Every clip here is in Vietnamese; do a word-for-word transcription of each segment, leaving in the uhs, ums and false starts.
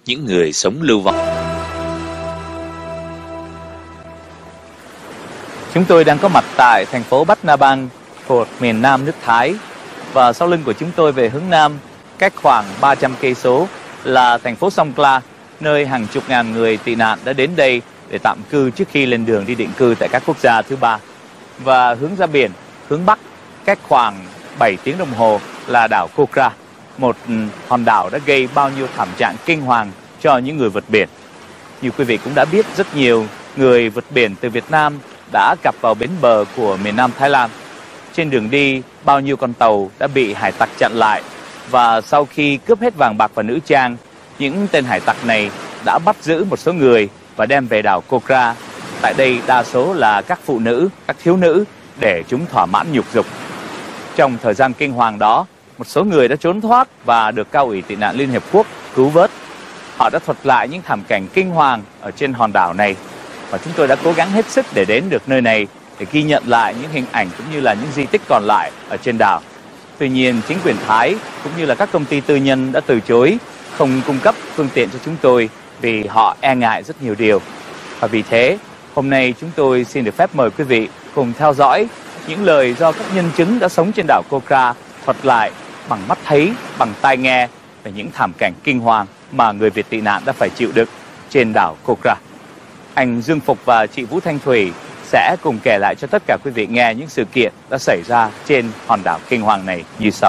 những người sống lưu vong. Chúng tôi đang có mặt tại thành phố Bat Nabang thuộc miền nam nước Thái, và sau lưng của chúng tôi về hướng nam, cách khoảng ba trăm cây số là thành phố Songkhla, nơi hàng chục ngàn người tị nạn đã đến đây để tạm cư trước khi lên đường đi định cư tại các quốc gia thứ ba. Và hướng ra biển, hướng bắc, cách khoảng bảy tiếng đồng hồ là đảo Kokra, một hòn đảo đã gây bao nhiêu thảm trạng kinh hoàng cho những người vượt biển. Như quý vị cũng đã biết, rất nhiều người vượt biển từ Việt Nam đã cập vào bến bờ của miền Nam Thái Lan. Trên đường đi, bao nhiêu con tàu đã bị hải tặc chặn lại, và sau khi cướp hết vàng bạc và nữ trang, những tên hải tặc này đã bắt giữ một số người và đem về đảo Kokra. Tại đây đa số là các phụ nữ, các thiếu nữ để chúng thỏa mãn nhục dục. Trong thời gian kinh hoàng đó, một số người đã trốn thoát và được Cao ủy tị nạn Liên Hiệp Quốc cứu vớt. Họ đã thuật lại những thảm cảnh kinh hoàng ở trên hòn đảo này, và chúng tôi đã cố gắng hết sức để đến được nơi này để ghi nhận lại những hình ảnh cũng như là những di tích còn lại ở trên đảo. Tuy nhiên, chính quyền Thái cũng như là các công ty tư nhân đã từ chối không cung cấp phương tiện cho chúng tôi vì họ e ngại rất nhiều điều. Và vì thế, hôm nay chúng tôi xin được phép mời quý vị cùng theo dõi những lời do các nhân chứng đã sống trên đảo Kokra thuật lại bằng mắt thấy, bằng tai nghe về những thảm cảnh kinh hoàng mà người Việt tị nạn đã phải chịu đựng trên đảo Kokra. Anh Dương Phục và chị Vũ Thanh Thủy sẽ cùng kể lại cho tất cả quý vị nghe những sự kiện đã xảy ra trên hòn đảo kinh hoàng này như sau.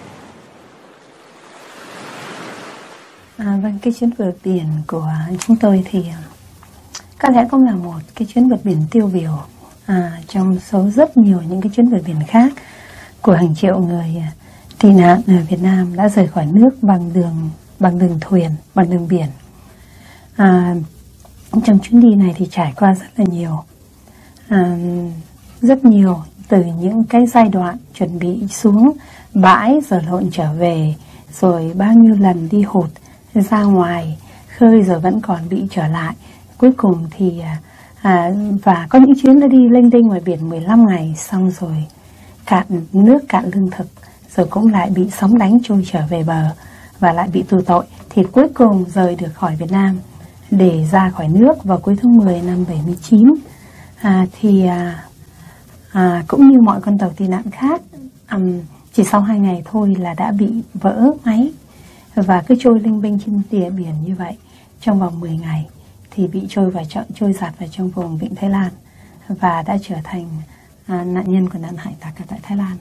À, vâng, cái chuyến vượt biển của chúng tôi thì có lẽ cũng là một cái chuyến vượt biển tiêu biểu à, trong số rất nhiều những cái chuyến vượt biển khác của hàng triệu người tị nạn ở Việt Nam đã rời khỏi nước bằng đường bằng đường thuyền, bằng đường biển. À, trong chuyến đi này thì trải qua rất là nhiều, à, rất nhiều từ những cái giai đoạn chuẩn bị xuống bãi rồi lộn trở về, rồi bao nhiêu lần đi hụt ra ngoài khơi rồi vẫn còn bị trở lại. Cuối cùng thì à, và có những chuyến đã đi lênh đênh ngoài biển mười lăm ngày, xong rồi cạn nước, cạn lương thực, rồi cũng lại bị sóng đánh trôi trở về bờ và lại bị tù tội. Thì cuối cùng rời được khỏi Việt Nam để ra khỏi nước vào cuối tháng mười năm bảy mươi chín. À, thì à, à, cũng như mọi con tàu tị nạn khác, um, chỉ sau hai ngày thôi là đã bị vỡ máy và cứ trôi linh binh trên địa biển như vậy trong vòng mười ngày thì bị trôi và trôi giạt vào trong vùng vịnh Thái Lan và đã trở thành à, nạn nhân của nạn hải tặc ở tại Thái Lan.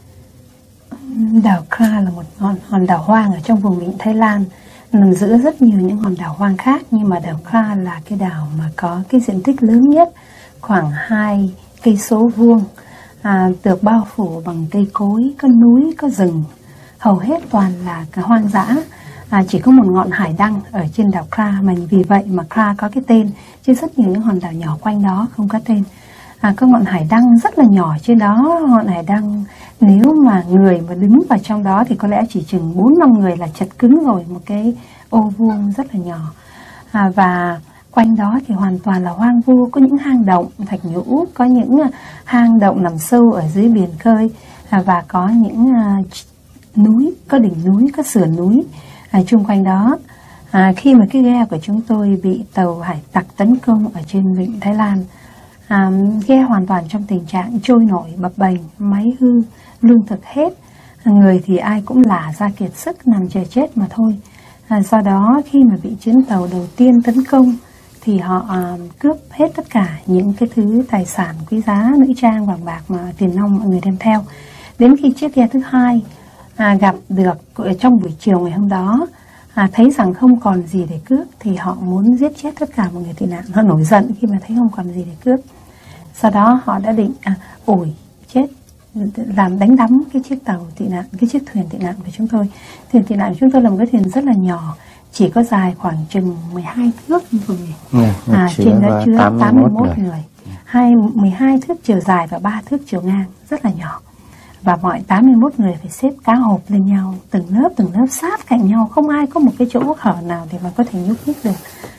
Đảo Kra là một hòn, hòn đảo hoang ở trong vùng vịnh Thái Lan, nằm giữa rất nhiều những hòn đảo hoang khác, nhưng mà đảo Kra là cái đảo mà có cái diện tích lớn nhất, khoảng hai cây số vuông, à, được bao phủ bằng cây cối, có núi, có rừng, hầu hết toàn là cả hoang dã. À, chỉ có một ngọn hải đăng ở trên đảo Kra, mà vì vậy mà Kra có cái tên, chứ rất nhiều những hòn đảo nhỏ quanh đó không có tên. À, có ngọn hải đăng rất là nhỏ trên đó, ngọn hải đăng nếu mà người mà đứng vào trong đó thì có lẽ chỉ chừng bốn năm người là chật cứng rồi, một cái ô vuông rất là nhỏ. À, và quanh đó thì hoàn toàn là hoang vu, có những hang động thạch nhũ, có những hang động nằm sâu ở dưới biển khơi, à, và có những uh, núi, có đỉnh núi, có sườn núi ở chung quanh đó. À, khi mà cái ghe của chúng tôi bị tàu hải tặc tấn công ở trên vịnh Thái Lan, à, ghe hoàn toàn trong tình trạng trôi nổi bập bềnh, máy hư, lương thực hết, người thì ai cũng lả ra kiệt sức nằm chờ chết mà thôi. À, do đó khi mà bị chuyến tàu đầu tiên tấn công thì họ à, cướp hết tất cả những cái thứ tài sản quý giá, nữ trang, vàng bạc mà tiền nong mọi người đem theo. Đến khi chiếc ghe thứ hai à, gặp được trong buổi chiều ngày hôm đó, à, thấy rằng không còn gì để cướp thì họ muốn giết chết tất cả mọi người tị nạn. Họ nổi giận khi mà thấy không còn gì để cướp. Sau đó họ đã định à, ủi chết, làm đánh đắm cái chiếc tàu tị nạn, cái chiếc thuyền tị nạn của chúng tôi. Thuyền tị nạn của chúng tôi là một cái thuyền rất là nhỏ, chỉ có dài khoảng chừng mười hai thước thôi. À, trên đó chứa tám mươi mốt người, người. Hai, mười hai thước chiều dài và ba thước chiều ngang, rất là nhỏ. Và mọi tám mươi mốt người phải xếp cá hộp lên nhau, từng lớp từng lớp sát cạnh nhau, không ai có một cái chỗ hở nào để mà có thể nhúc nhích được.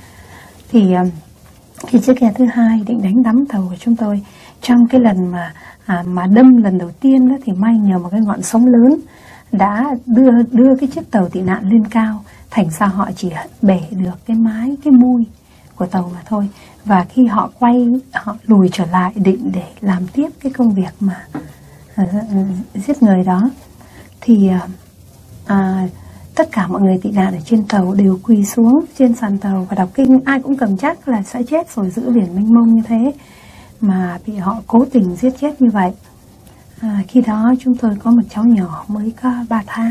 Thì khi chiếc ghe thứ hai định đánh đắm tàu của chúng tôi, trong cái lần mà à, mà đâm lần đầu tiên đó, thì may nhờ một cái ngọn sóng lớn đã đưa đưa cái chiếc tàu tị nạn lên cao, thành ra họ chỉ bể được cái mái, cái mui của tàu mà thôi. Và khi họ quay, họ lùi trở lại định để làm tiếp cái công việc mà uh, giết người đó, thì uh, uh, tất cả mọi người tị nạn ở trên tàu đều quỳ xuống trên sàn tàu và đọc kinh. Ai cũng cầm chắc là sẽ chết rồi giữa biển mênh mông như thế, mà bị họ cố tình giết chết như vậy. À, khi đó chúng tôi có một cháu nhỏ mới có ba tháng.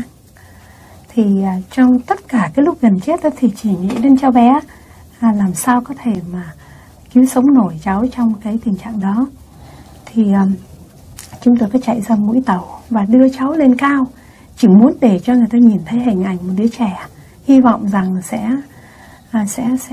Thì à, trong tất cả cái lúc gần chết đó, thì chỉ nghĩ đến cháu bé, à, làm sao có thể mà cứu sống nổi cháu trong cái tình trạng đó. Thì à, chúng tôi phải chạy ra mũi tàu và đưa cháu lên cao, chỉ muốn để cho người ta nhìn thấy hình ảnh một đứa trẻ, hy vọng rằng sẽ à, sẽ sẽ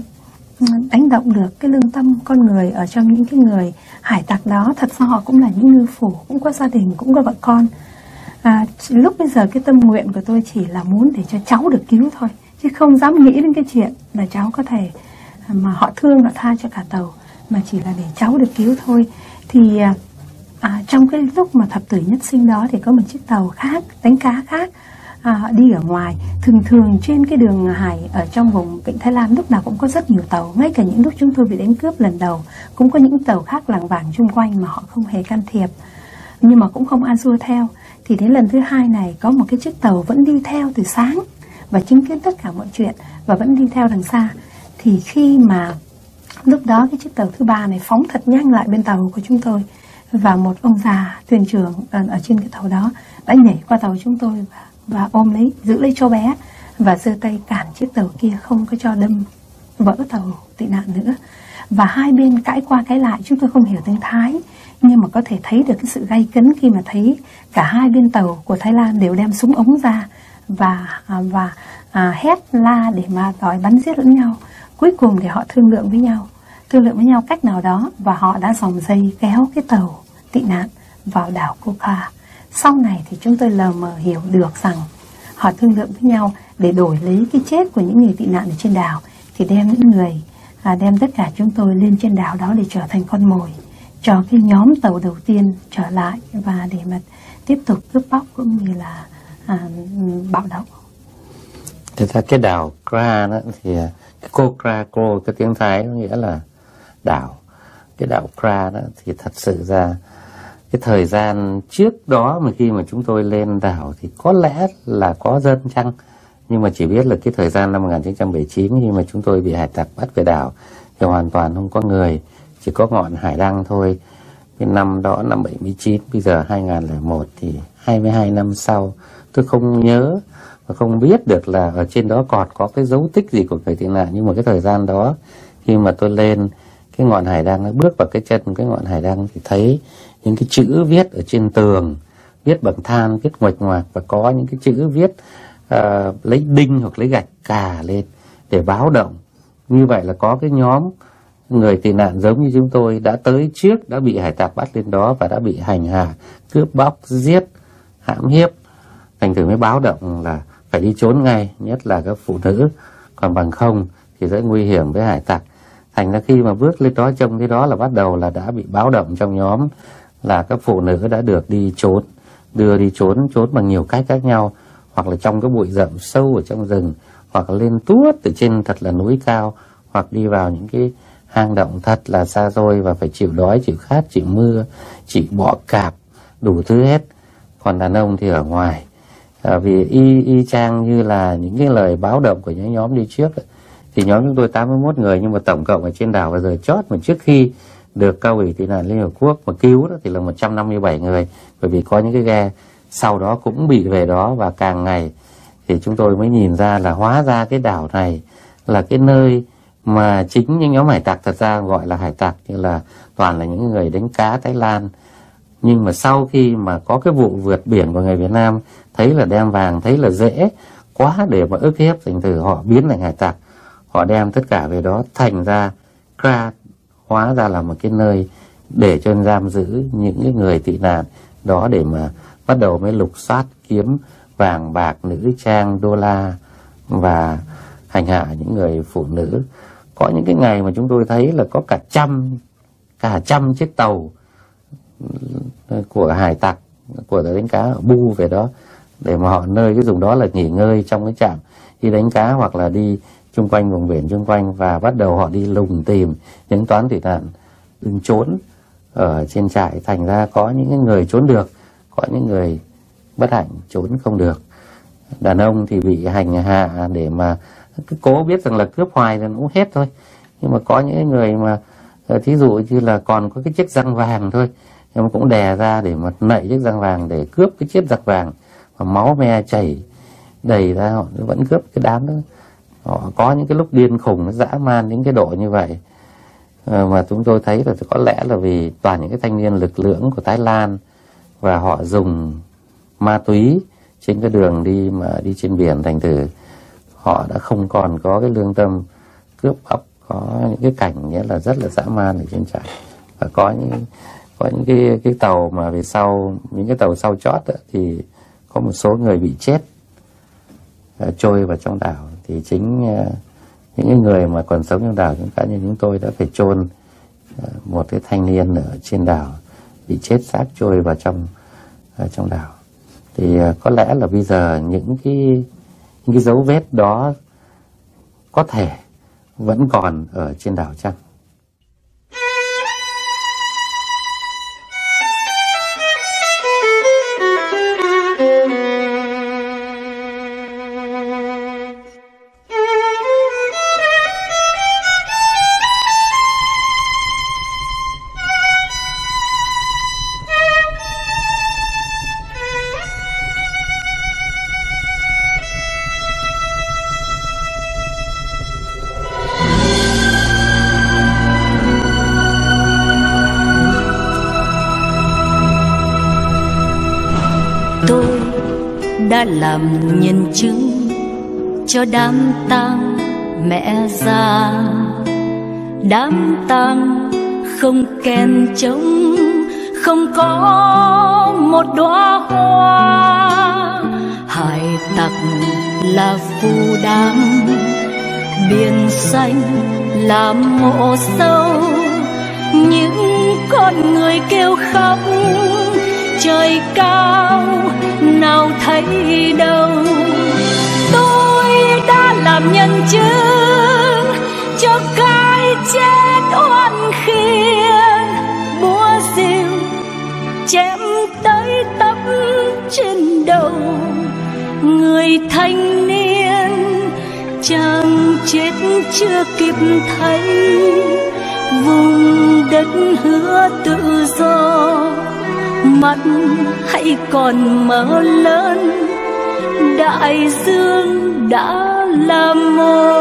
đánh động được cái lương tâm con người ở trong những cái người hải tặc đó. Thật ra họ cũng là những ngư phủ, cũng có gia đình, cũng có vợ con. À, lúc bây giờ cái tâm nguyện của tôi chỉ là muốn để cho cháu được cứu thôi, chứ không dám nghĩ đến cái chuyện là cháu có thể mà họ thương, họ tha cho cả tàu, mà chỉ là để cháu được cứu thôi. Thì à, trong cái lúc mà thập tử nhất sinh đó thì có một chiếc tàu khác, đánh cá khác, à, đi ở ngoài. Thường thường trên cái đường hải ở trong vùng Vịnh Thái Lan lúc nào cũng có rất nhiều tàu. Ngay cả những lúc chúng tôi bị đánh cướp lần đầu cũng có những tàu khác lảng vảng chung quanh mà họ không hề can thiệp, nhưng mà cũng không an xua theo. Thì đến lần thứ hai này có một cái chiếc tàu vẫn đi theo từ sáng và chứng kiến tất cả mọi chuyện và vẫn đi theo đằng xa. Thì khi mà lúc đó cái chiếc tàu thứ ba này phóng thật nhanh lại bên tàu của chúng tôi, và một ông già thuyền trưởng ở trên cái tàu đó đã nhảy qua tàu chúng tôi và, và ôm lấy, giữ lấy cháu bé và giơ tay cản chiếc tàu kia không có cho đâm vỡ tàu tị nạn nữa. Và hai bên cãi qua cãi lại, chúng tôi không hiểu tiếng Thái, nhưng mà có thể thấy được cái sự gay cấn khi mà thấy cả hai bên tàu của Thái Lan đều đem súng ống ra và và à, hét la để mà đòi bắn giết lẫn nhau. Cuối cùng thì họ thương lượng với nhau, thương lượng với nhau cách nào đó, và họ đã dòng dây kéo cái tàu tị nạn vào đảo Coca. Sau này thì chúng tôi lờ mờ hiểu được rằng họ thương lượng với nhau để đổi lấy cái chết của những người tị nạn ở trên đảo, thì đem những người à, đem tất cả chúng tôi lên trên đảo đó để trở thành con mồi cho cái nhóm tàu đầu tiên trở lại và để mà tiếp tục cướp bóc cũng như là à, bạo động. Thực ra cái đảo Kra đó thì cái Kokra, Kro, cái tiếng Thái nó nghĩa là đảo. Cái đảo Kra đó thì thật sự ra cái thời gian trước đó mà khi mà chúng tôi lên đảo thì có lẽ là có dân chăng, nhưng mà chỉ biết là cái thời gian năm một nghìn chín trăm bảy mươi chín khi mà chúng tôi bị hải tặc bắt về đảo thì hoàn toàn không có người, chỉ có ngọn hải đăng thôi. Cái năm đó năm bảy mươi chín, bây giờ hai nghìn không trăm lẻ một thì hai mươi hai năm sau, tôi không nhớ và không biết được là ở trên đó còn có cái dấu tích gì của người tị nạn. Nhưng mà cái thời gian đó khi mà tôi lên cái ngọn hải đăng, nó bước vào cái chân cái ngọn hải đăng thì thấy những cái chữ viết ở trên tường, viết bằng than, viết nguệch ngoạc, và có những cái chữ viết uh, lấy đinh hoặc lấy gạch cà lên để báo động. Như vậy là có cái nhóm người tị nạn giống như chúng tôi đã tới trước, đã bị hải tặc bắt lên đó và đã bị hành hạ, cướp bóc, giết, hãm hiếp. Thành thử mới báo động là phải đi trốn ngay, nhất là các phụ nữ, còn bằng không thì rất nguy hiểm với hải tặc. Thành ra khi mà bước lên đó trông thế đó là bắt đầu là đã bị báo động trong nhóm, là các phụ nữ đã được đi trốn, đưa đi trốn, trốn bằng nhiều cách khác nhau, hoặc là trong cái bụi rậm sâu ở trong rừng, hoặc là lên tuốt từ trên thật là núi cao, hoặc đi vào những cái hang động thật là xa xôi và phải chịu đói, chịu khát, chịu mưa, chịu bọ cạp, đủ thứ hết. Còn đàn ông thì ở ngoài. À, vì y, y chang như là những cái lời báo động của những nhóm đi trước ấy, thì nhóm chúng tôi tám mươi mốt người, nhưng mà tổng cộng ở trên đảo và giờ chót mà trước khi được Cao ủy Tị nạn Liên Hợp Quốc mà cứu đó thì là một trăm năm mươi bảy người, bởi vì có những cái ghe sau đó cũng bị về đó. Và càng ngày thì chúng tôi mới nhìn ra là hóa ra cái đảo này là cái nơi mà chính những nhóm hải tặc, thật ra gọi là hải tặc như là toàn là những người đánh cá Thái Lan. Nhưng mà sau khi mà có cái vụ vượt biển của người Việt Nam, thấy là đem vàng, thấy là dễ quá để mà ức hiếp, thành thử họ biến thành hải tặc, họ đem tất cả về đó. Thành ra Kra hóa ra là một cái nơi để cho giam giữ những cái người tị nạn đó, để mà bắt đầu mới lục soát kiếm vàng bạc, nữ trang, đô la và hành hạ những người phụ nữ. Có những cái ngày mà chúng tôi thấy là có cả trăm cả trăm chiếc tàu của hải tặc, của đánh cá ở Bu về đó để mà họ nơi cái vùng đó là nghỉ ngơi trong cái trạm đi đánh cá, hoặc là đi chung quanh vùng biển chung quanh, và bắt đầu họ đi lùng tìm những toán thủy sản đừng trốn ở trên trại. Thành ra có những người trốn được, có những người bất hạnh trốn không được. Đàn ông thì bị hành hạ để mà cứ cố biết rằng là cướp hoài thì nó cũng hết thôi. Nhưng mà có những người mà thí dụ như là còn có cái chiếc răng vàng thôi, nhưng mà cũng đè ra để mà nạy chiếc răng vàng để cướp cái chiếc răng vàng, mà máu me chảy đầy ra, họ vẫn cướp cái đám đó. Họ có những cái lúc điên khùng, nó dã man đến cái độ như vậy. À, mà chúng tôi thấy là có lẽ là vì toàn những cái thanh niên lực lưỡng của Thái Lan, và họ dùng ma túy trên cái đường đi mà đi trên biển, thành thử họ đã không còn có cái lương tâm cướp bóc, có những cái cảnh nghĩa là rất là dã man ở trên trại. Và có những có những cái cái tàu mà về sau, những cái tàu sau chót đó, thì có một số người bị chết uh, trôi vào trong đảo. Thì chính uh, những người mà còn sống trong đảo, những cá nhân chúng tôi đã phải chôn uh, một cái thanh niên ở trên đảo bị chết xác trôi vào trong uh, trong đảo. Thì uh, có lẽ là bây giờ những cái những cái dấu vết đó có thể vẫn còn ở trên đảo chăng? Đã làm nhân chứng cho đám tang mẹ già, đám tang không kèn trống, không có một đóa hoa. Hải tặc là phù đám, biển xanh là mộ sâu, những con người kêu khóc trời cao nào thấy đâu. Tôi đã làm nhân chứng cho cái chết oan khiên, búa rìu chém tới tấp trên đầu người thanh niên, chàng chết chưa kịp thấy vùng đất hứa tự do. Mắt hãy còn mở lớn, đại dương đã làm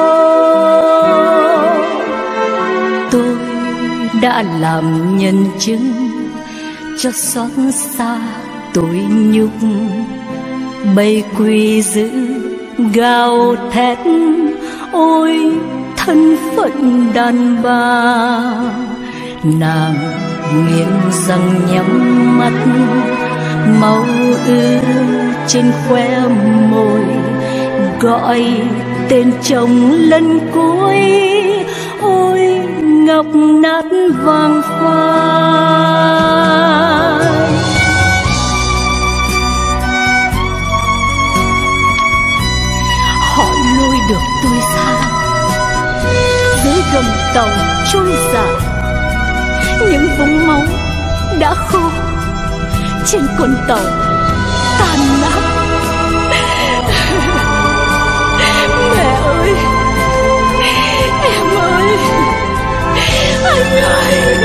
một. Tôi đã làm nhân chứng cho xót xa tôi nhục, bầy quỷ dữ gào thét ôi thân phận đàn bà. Nàng nghiến răng nhắm mắt, máu ứ trên khóe môi, gọi tên chồng lần cuối ôi ngọc nát vàng phai. Họ lôi được tôi xa dưới gầm tàu trôi dài, những vũng máu đã khô trên con tàu tan nát. Mẹ ơi, em ơi, anh ơi.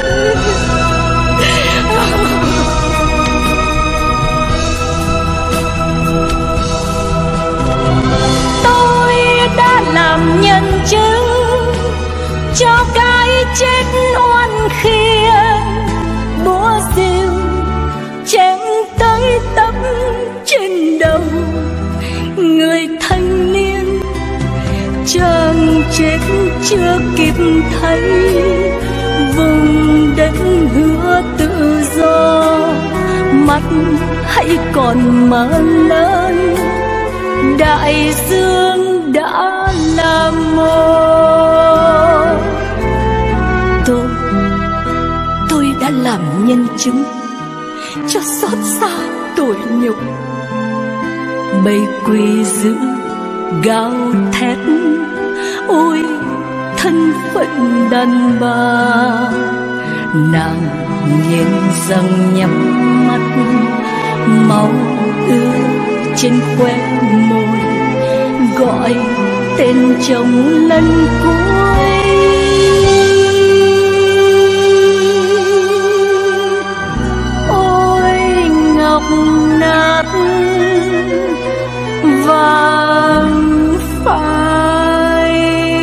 Tôi đã làm nhân chứng cho cái chết oan khiên, búa rìu chém tới tấp trên đầu người thanh niên, chàng chết chưa kịp thấy vùng đất hứa tự do. Mắt hãy còn mở lớn, đại dương đã là một. Tôi, tôi đã làm nhân chứng cho xót xa tủi nhục, Bầy quỳ giữ gào thét, ôi thân phận đàn bà. Nàng nghiến răng nhắm mắt, máu ứa trên khóe môi, gọi tên chồng lần cuối. Ôi ngọc nát vàng phai.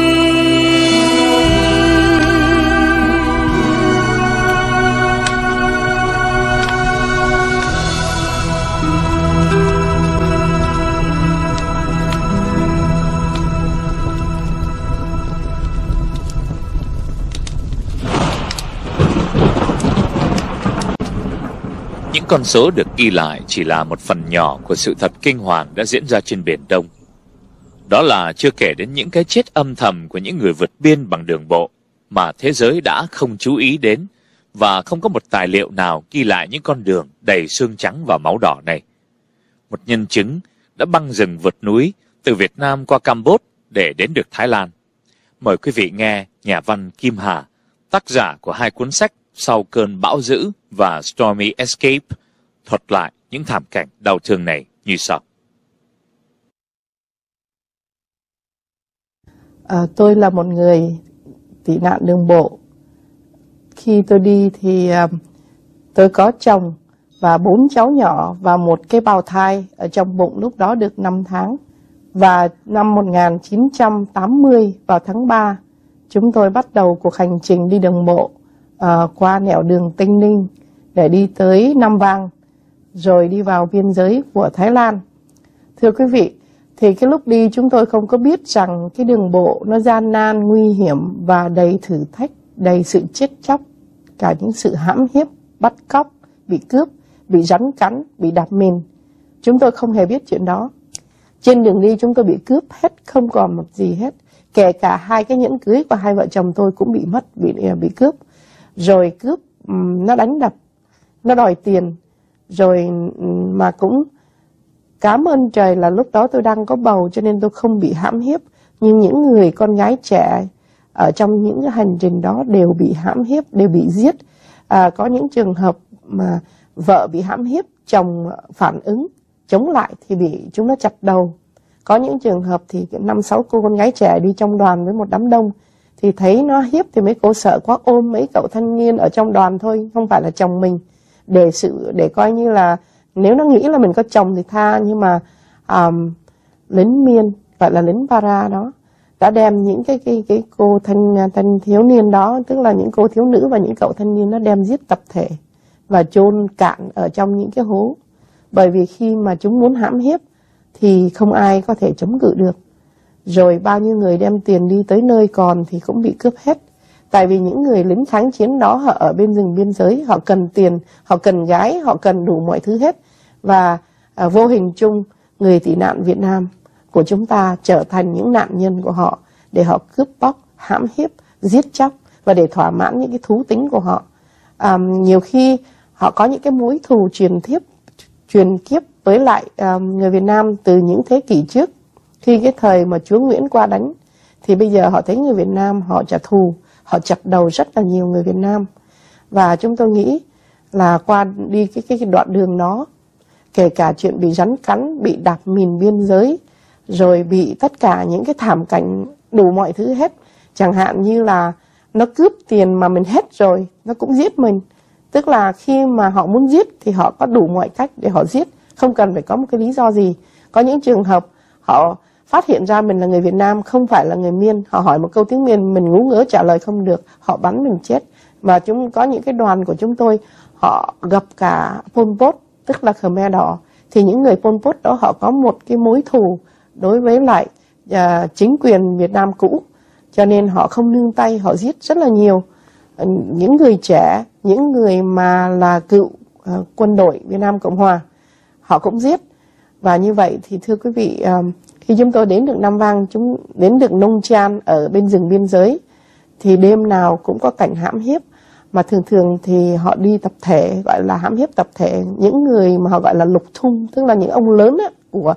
Những con số được ghi lại chỉ là một phần nhỏ của sự thật kinh hoàng đã diễn ra trên Biển Đông. Đó là chưa kể đến những cái chết âm thầm của những người vượt biên bằng đường bộ mà thế giới đã không chú ý đến, và không có một tài liệu nào ghi lại những con đường đầy xương trắng và máu đỏ này. Một nhân chứng đã băng rừng vượt núi từ Việt Nam qua Campuchia để đến được Thái Lan. Mời quý vị nghe nhà văn Kim Hà, tác giả của hai cuốn sách Sau cơn bão dữ và Stormy Escape, thuật lại những thảm cảnh đau thương này như sau. À, tôi là một người tị nạn đường bộ. Khi tôi đi thì uh, tôi có chồng và bốn cháu nhỏ và một cái bào thai ở trong bụng lúc đó được năm tháng. Và năm một nghìn chín trăm tám mươi vào tháng ba, chúng tôi bắt đầu cuộc hành trình đi đường bộ uh, qua nẻo đường Tây Ninh để đi tới Nam Vang, rồi đi vào biên giới của Thái Lan. Thưa quý vị, thì cái lúc đi chúng tôi không có biết rằng cái đường bộ nó gian nan, nguy hiểm và đầy thử thách, đầy sự chết chóc, cả những sự hãm hiếp, bắt cóc, bị cướp, bị rắn cắn, bị đạp mìn. Chúng tôi không hề biết chuyện đó. Trên đường đi chúng tôi bị cướp hết, không còn một gì hết. Kể cả hai cái nhẫn cưới của hai vợ chồng tôi cũng bị mất, bị bị cướp. Rồi cướp, nó đánh đập, nó đòi tiền. Rồi mà cũng cảm ơn trời là lúc đó tôi đang có bầu cho nên tôi không bị hãm hiếp. Nhưng những người con gái trẻ ở trong những cái hành trình đó đều bị hãm hiếp, đều bị giết. À, có những trường hợp mà vợ bị hãm hiếp, chồng phản ứng chống lại thì bị chúng nó chặt đầu. Có những trường hợp thì năm sáu cô con gái trẻ đi trong đoàn với một đám đông thì thấy nó hiếp thì mấy cô sợ quá ôm mấy cậu thanh niên ở trong đoàn thôi, không phải là chồng mình, để sự để coi như là nếu nó nghĩ là mình có chồng thì tha. Nhưng mà um, lính Miên, gọi là lính Para đó, đã đem những cái cái cái cô thanh thanh thiếu niên đó, tức là những cô thiếu nữ và những cậu thanh niên, nó đem giết tập thể và chôn cạn ở trong những cái hố. Bởi vì khi mà chúng muốn hãm hiếp thì không ai có thể chống cự được. Rồi bao nhiêu người đem tiền đi tới nơi còn thì cũng bị cướp hết. Tại vì những người lính kháng chiến đó họ ở bên rừng biên giới, họ cần tiền, họ cần gái, họ cần đủ mọi thứ hết. Và à, vô hình chung người tị nạn Việt Nam của chúng ta trở thành những nạn nhân của họ, để họ cướp bóc, hãm hiếp, giết chóc và để thỏa mãn những cái thú tính của họ. À, nhiều khi họ có những cái mối thù truyền thiếp, truyền kiếp với lại à, người Việt Nam từ những thế kỷ trước. Khi cái thời mà chúa Nguyễn qua đánh thì bây giờ họ thấy người Việt Nam họ trả thù, họ chặt đầu rất là nhiều người Việt Nam. Và chúng tôi nghĩ là qua đi cái, cái, cái đoạn đường đó, kể cả chuyện bị rắn cắn, bị đạp mìn biên giới, rồi bị tất cả những cái thảm cảnh đủ mọi thứ hết. Chẳng hạn như là nó cướp tiền mà mình hết rồi, nó cũng giết mình. Tức là khi mà họ muốn giết thì họ có đủ mọi cách để họ giết, không cần phải có một cái lý do gì. Có những trường hợp họ phát hiện ra mình là người Việt Nam, không phải là người Miên. Họ hỏi một câu tiếng Miên, mình ngú ngớ trả lời không được, họ bắn mình chết. Và chúng có những cái đoàn của chúng tôi, họ gặp cả Pol Pot, tức là Khmer Đỏ. Thì những người Pol Pot đó họ có một cái mối thù đối với lại uh, chính quyền Việt Nam cũ. Cho nên họ không nương tay, họ giết rất là nhiều. Uh, những người trẻ, những người mà là cựu uh, quân đội Việt Nam Cộng Hòa, họ cũng giết. Và như vậy thì thưa quý vị, uh, khi chúng tôi đến được Nam Vang, chúng đến được Nông Chan ở bên rừng biên giới, thì đêm nào cũng có cảnh hãm hiếp. Mà thường thường thì họ đi tập thể, gọi là hãm hiếp tập thể. Những người mà họ gọi là lục thung, tức là những ông lớn ấy, của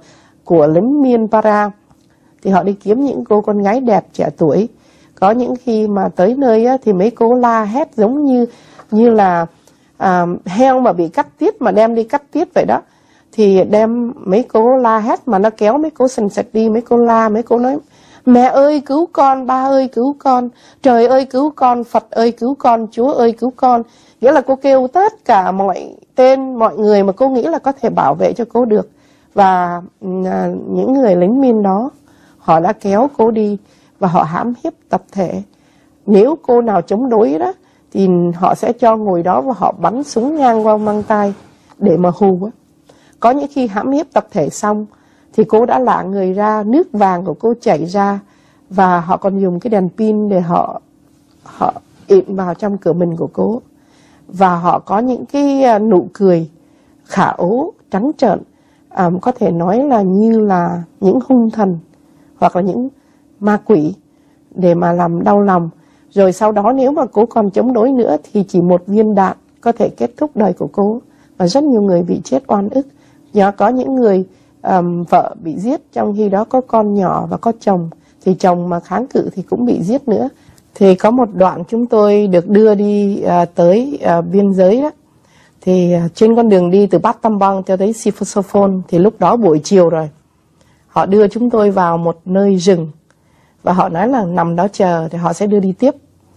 của lính Miên Para. Thì họ đi kiếm những cô con gái đẹp trẻ tuổi. Có những khi mà tới nơi á, thì mấy cô la hét giống như như là à, heo mà bị cắt tiết mà đem đi cắt tiết vậy đó. Thì đem mấy cô la hét mà nó kéo mấy cô sần sạch đi, mấy cô la, mấy cô nói mẹ ơi cứu con, ba ơi cứu con, trời ơi cứu con, Phật ơi cứu con, Chúa ơi cứu con. Nghĩa là cô kêu tất cả mọi tên, mọi người mà cô nghĩ là có thể bảo vệ cho cô được. Và à, những người lính Min đó, họ đã kéo cô đi và họ hãm hiếp tập thể. Nếu cô nào chống đối đó thì họ sẽ cho ngồi đó và họ bắn súng ngang qua mang tay để mà hù. Có những khi hãm hiếp tập thể xong thì cô đã lả người ra, nước vàng của cô chảy ra, và họ còn dùng cái đèn pin để họ họ ịn vào trong cửa mình của cô. Và họ có những cái nụ cười khả ố, trắng trợn, à, có thể nói là như là những hung thần hoặc là những ma quỷ để mà làm đau lòng. Rồi sau đó nếu mà cô còn chống đối nữa thì chỉ một viên đạn có thể kết thúc đời của cô. Và rất nhiều người bị chết oan ức. Nhớ có những người um, vợ bị giết, trong khi đó có con nhỏ và có chồng, thì chồng mà kháng cự thì cũng bị giết nữa. Thì có một đoạn chúng tôi được đưa đi uh, tới uh, biên giới đó. Thì uh, trên con đường đi từ Battambang cho tới Siphon thì lúc đó buổi chiều rồi. Họ đưa chúng tôi vào một nơi rừng và họ nói là nằm đó chờ thì họ sẽ đưa đi tiếp.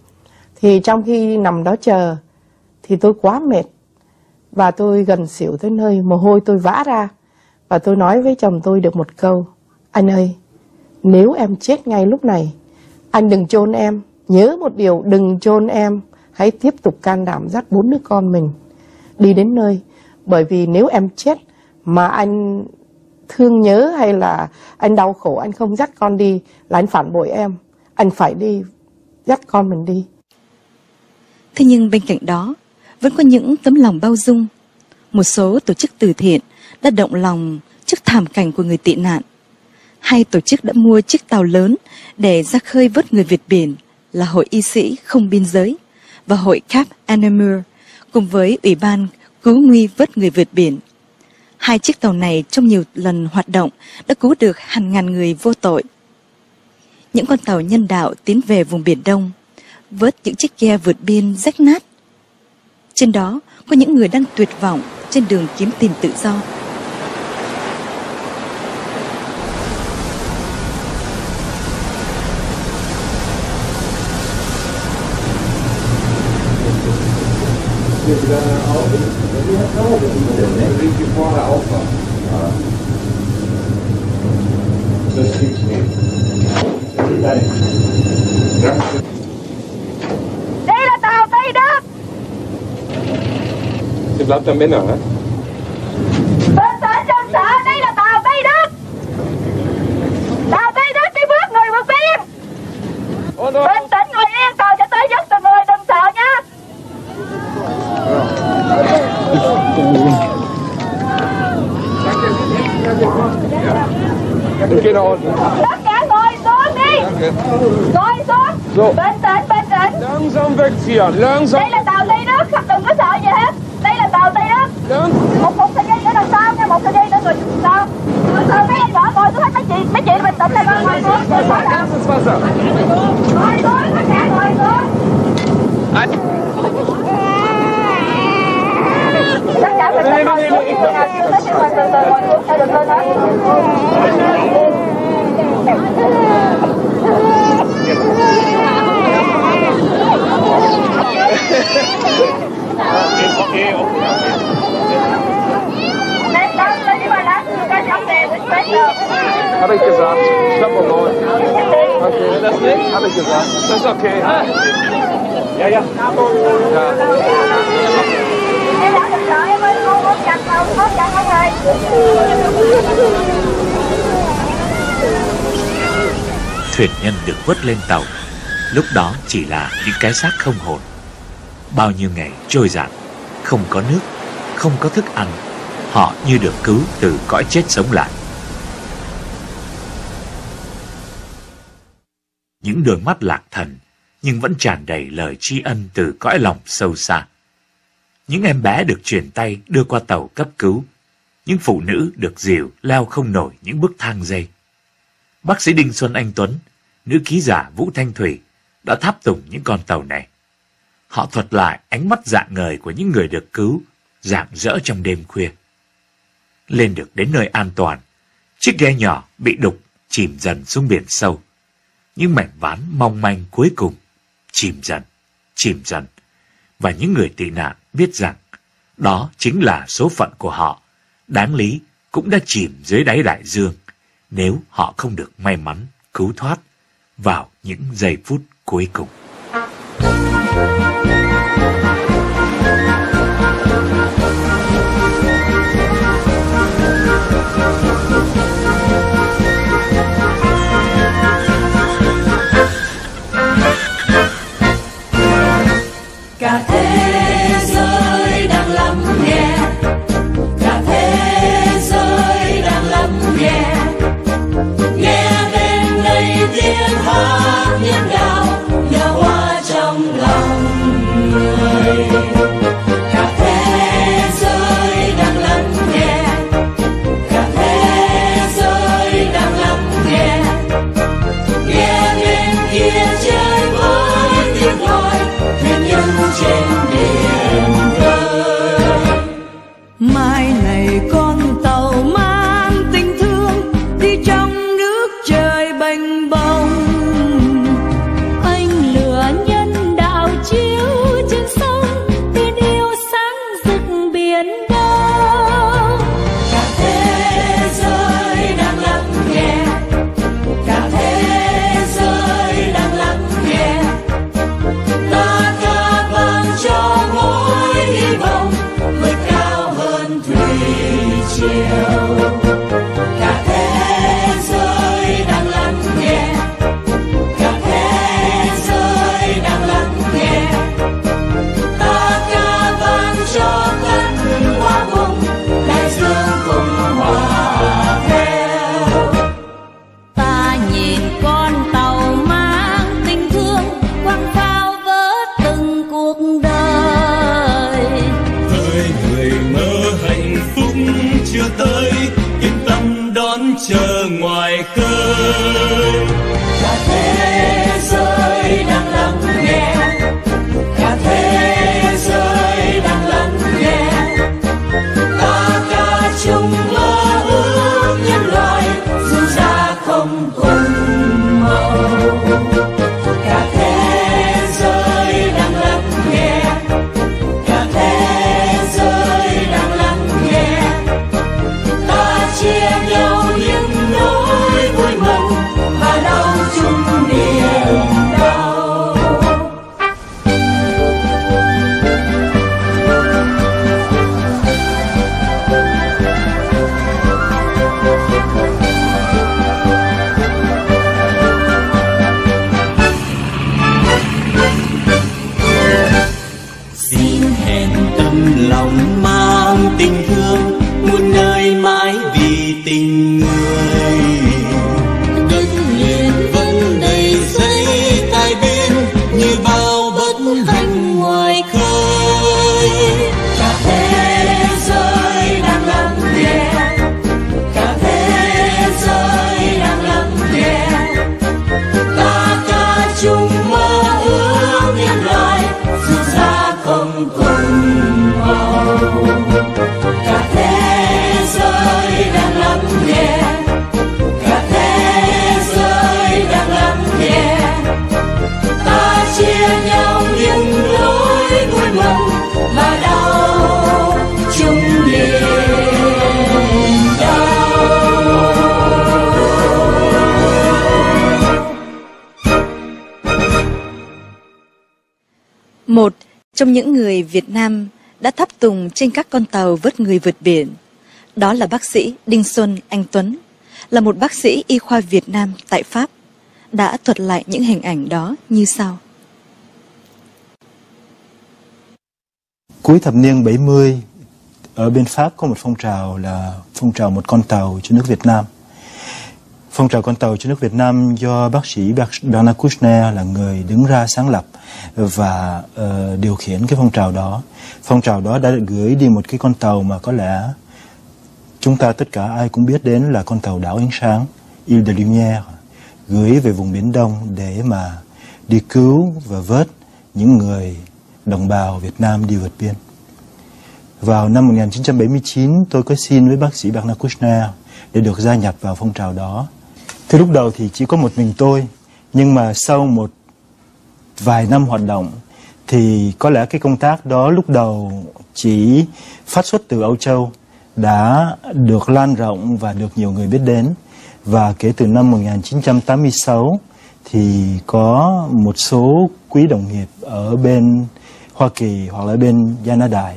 Thì trong khi nằm đó chờ thì tôi quá mệt và tôi gần xỉu tới nơi, mồ hôi tôi vã ra. Và tôi nói với chồng tôi được một câu: anh ơi, nếu em chết ngay lúc này, anh đừng chôn em. Nhớ một điều, đừng chôn em. Hãy tiếp tục can đảm dắt bốn đứa con mình đi đến nơi. Bởi vì nếu em chết mà anh thương nhớ hay là anh đau khổ, anh không dắt con đi là anh phản bội em. Anh phải đi, dắt con mình đi. Thế nhưng bên cạnh đó vẫn có những tấm lòng bao dung. Một số tổ chức từ thiện đã động lòng trước thảm cảnh của người tị nạn. Hai tổ chức đã mua chiếc tàu lớn để ra khơi vớt người Việt biển là Hội Y sĩ Không Biên Giới và Hội Cap Anamur cùng với Ủy ban Cứu Nguy vớt người Việt biển. Hai chiếc tàu này trong nhiều lần hoạt động đã cứu được hàng ngàn người vô tội. Những con tàu nhân đạo tiến về vùng Biển Đông, vớt những chiếc ghe vượt biên rách nát. Trên đó có những người đang tuyệt vọng trên đường kiếm tìm tự do. Đây là tàu Tây Đức. Xin lắm cho bên nào hả? Bên xã Trân Xã, đây là tàu Tây Đức. Tàu Tây Đức đi vớt người vượt biên. Bình tĩnh ngồi yên, tàu sẽ tới giúp từng người, đừng sợ nha. Tất cả ngồi xuống đi. Ngồi xuống. Bình tĩnh, bình tĩnh. Langsam wegziehen, langsam. Đây là tàu Tây Đức, đừng có sợ gì hết. Đây là tàu Tây Đức. Một một sợi dây nữa đằng sau nha, một sợi dây nữa rồi sau. Từ từ mấy anh vợ ngồi xuống hết, mấy chị, mấy chị bình tĩnh lên, ngồi xuống. Erstes Wasser. Ngồi xuống, tất cả ngồi xuống. Tất cả bình tĩnh ngồi xuống, người nào chưa tới trên mặt từ từ ngồi xuống, sẽ được lên hết. Habe ich gesagt. Stopp und neu. Okay. Das nicht? Habe ich gesagt. Das ist okay. Ja, ja. Ja. Thuyền nhân được vớt lên tàu, lúc đó chỉ là những cái xác không hồn. Bao nhiêu ngày trôi dạt, không có nước, không có thức ăn, họ như được cứu từ cõi chết sống lại. Những đôi mắt lạc thần nhưng vẫn tràn đầy lời tri ân từ cõi lòng sâu xa. Những em bé được truyền tay đưa qua tàu cấp cứu, những phụ nữ được dìu leo không nổi những bức thang dây. Bác sĩ Đinh Xuân Anh Tuấn, nữ ký giả Vũ Thanh Thủy đã tháp tùng những con tàu này. Họ thuật lại ánh mắt rạng ngời của những người được cứu, rạng rỡ trong đêm khuya. Lên được đến nơi an toàn, chiếc ghe nhỏ bị đục chìm dần xuống biển sâu. Những mảnh ván mong manh cuối cùng chìm dần, chìm dần. Và những người tị nạn biết rằng đó chính là số phận của họ, đáng lý cũng đã chìm dưới đáy đại dương nếu họ không được may mắn cứu thoát vào những giây phút cuối cùng. Cả thế giới đang lắng nghe, cả thế giới đang lắng nghe, nghe bên đây tiếng hát nhân đạo, nhờ hoa trong lòng người. Cả thế giới đang lắng nghe, cả thế giới đang lắng nghe, nghe bên kia trời với tiếng gọi thuyền nhân trên biển khơi. Mai này con tàu mang tình thương đi trong nước trời bềnh bồng, anh lửa nhân đạo chiếu trên sông, tình yêu sáng rực biển đông. Cả thế giới đang lắng nghe, cả thế giới đang lắng nghe, ta ca vang cho mối hy vọng vượt cao hơn thủy triều. Cả thế giới đang lắng nghe, cả thế giới đang lắng nghe, ta ca vang cho cánh hoa bồng, đại dương cùng hòa theo. Ta nhìn con tàu mang tình thương quăng phao vỡ từng cuộc đời. Hỡi người mơ hạnh phúc chưa tới, yên tâm đón chờ ngoài khơi. Cả thế giới đang lắng nghe, cả thế giới đang lắng nghe, ta ca chung mơ ước nhân loại dù ra không cùng màu. Cả thế giới đang lắng nghe, cả thế giới đang lắng nghe, ta chia nhau những nỗi vui mừng và đau chung niềm đau. Xin hẹn tâm lòng mang tình thương, muôn nơi mãi vì tình người. Đất liền vẫn đầy giấy tai bên như bao bất hạnh ngoài khơi. Cả thế giới đang lắng nghe, cả thế giới đang lắng nghe, ta ca chung mơ ước nhân loại dù ra không cùng màu. Cả thế giới đang lắng nghe, cả thế giới đang lắng nghe, ta chia nhau những nỗi vui mừng và đau chung niềm đau. Một trong những người Việt Nam đã tháp tùng trên các con tàu vớt người vượt biển, đó là bác sĩ Đinh Xuân Anh Tuấn, là một bác sĩ y khoa Việt Nam tại Pháp, đã thuật lại những hình ảnh đó như sau. Cuối thập niên bảy mươi, ở bên Pháp có một phong trào là phong trào một con tàu cho nước Việt Nam. Phong trào con tàu cho nước Việt Nam do bác sĩ Bernard Kouchner là người đứng ra sáng lập và uh, điều khiển cái phong trào đó. Phong trào đó đã gửi đi một cái con tàu mà có lẽ chúng ta tất cả ai cũng biết đến là con tàu đảo ánh sáng Île de Lumière gửi về vùng Biển Đông để mà đi cứu và vớt những người đồng bào Việt Nam đi vượt biên. Vào năm một nghìn chín trăm bảy mươi chín, tôi có xin với bác sĩ Bernard Kouchner để được gia nhập vào phong trào đó. Từ lúc đầu thì chỉ có một mình tôi, nhưng mà sau một vài năm hoạt động thì có lẽ cái công tác đó lúc đầu chỉ phát xuất từ Âu Châu đã được lan rộng và được nhiều người biết đến. Và kể từ năm một nghìn chín trăm tám mươi sáu thì có một số quý đồng nghiệp ở bên Hoa Kỳ hoặc là bên Gia Na Đại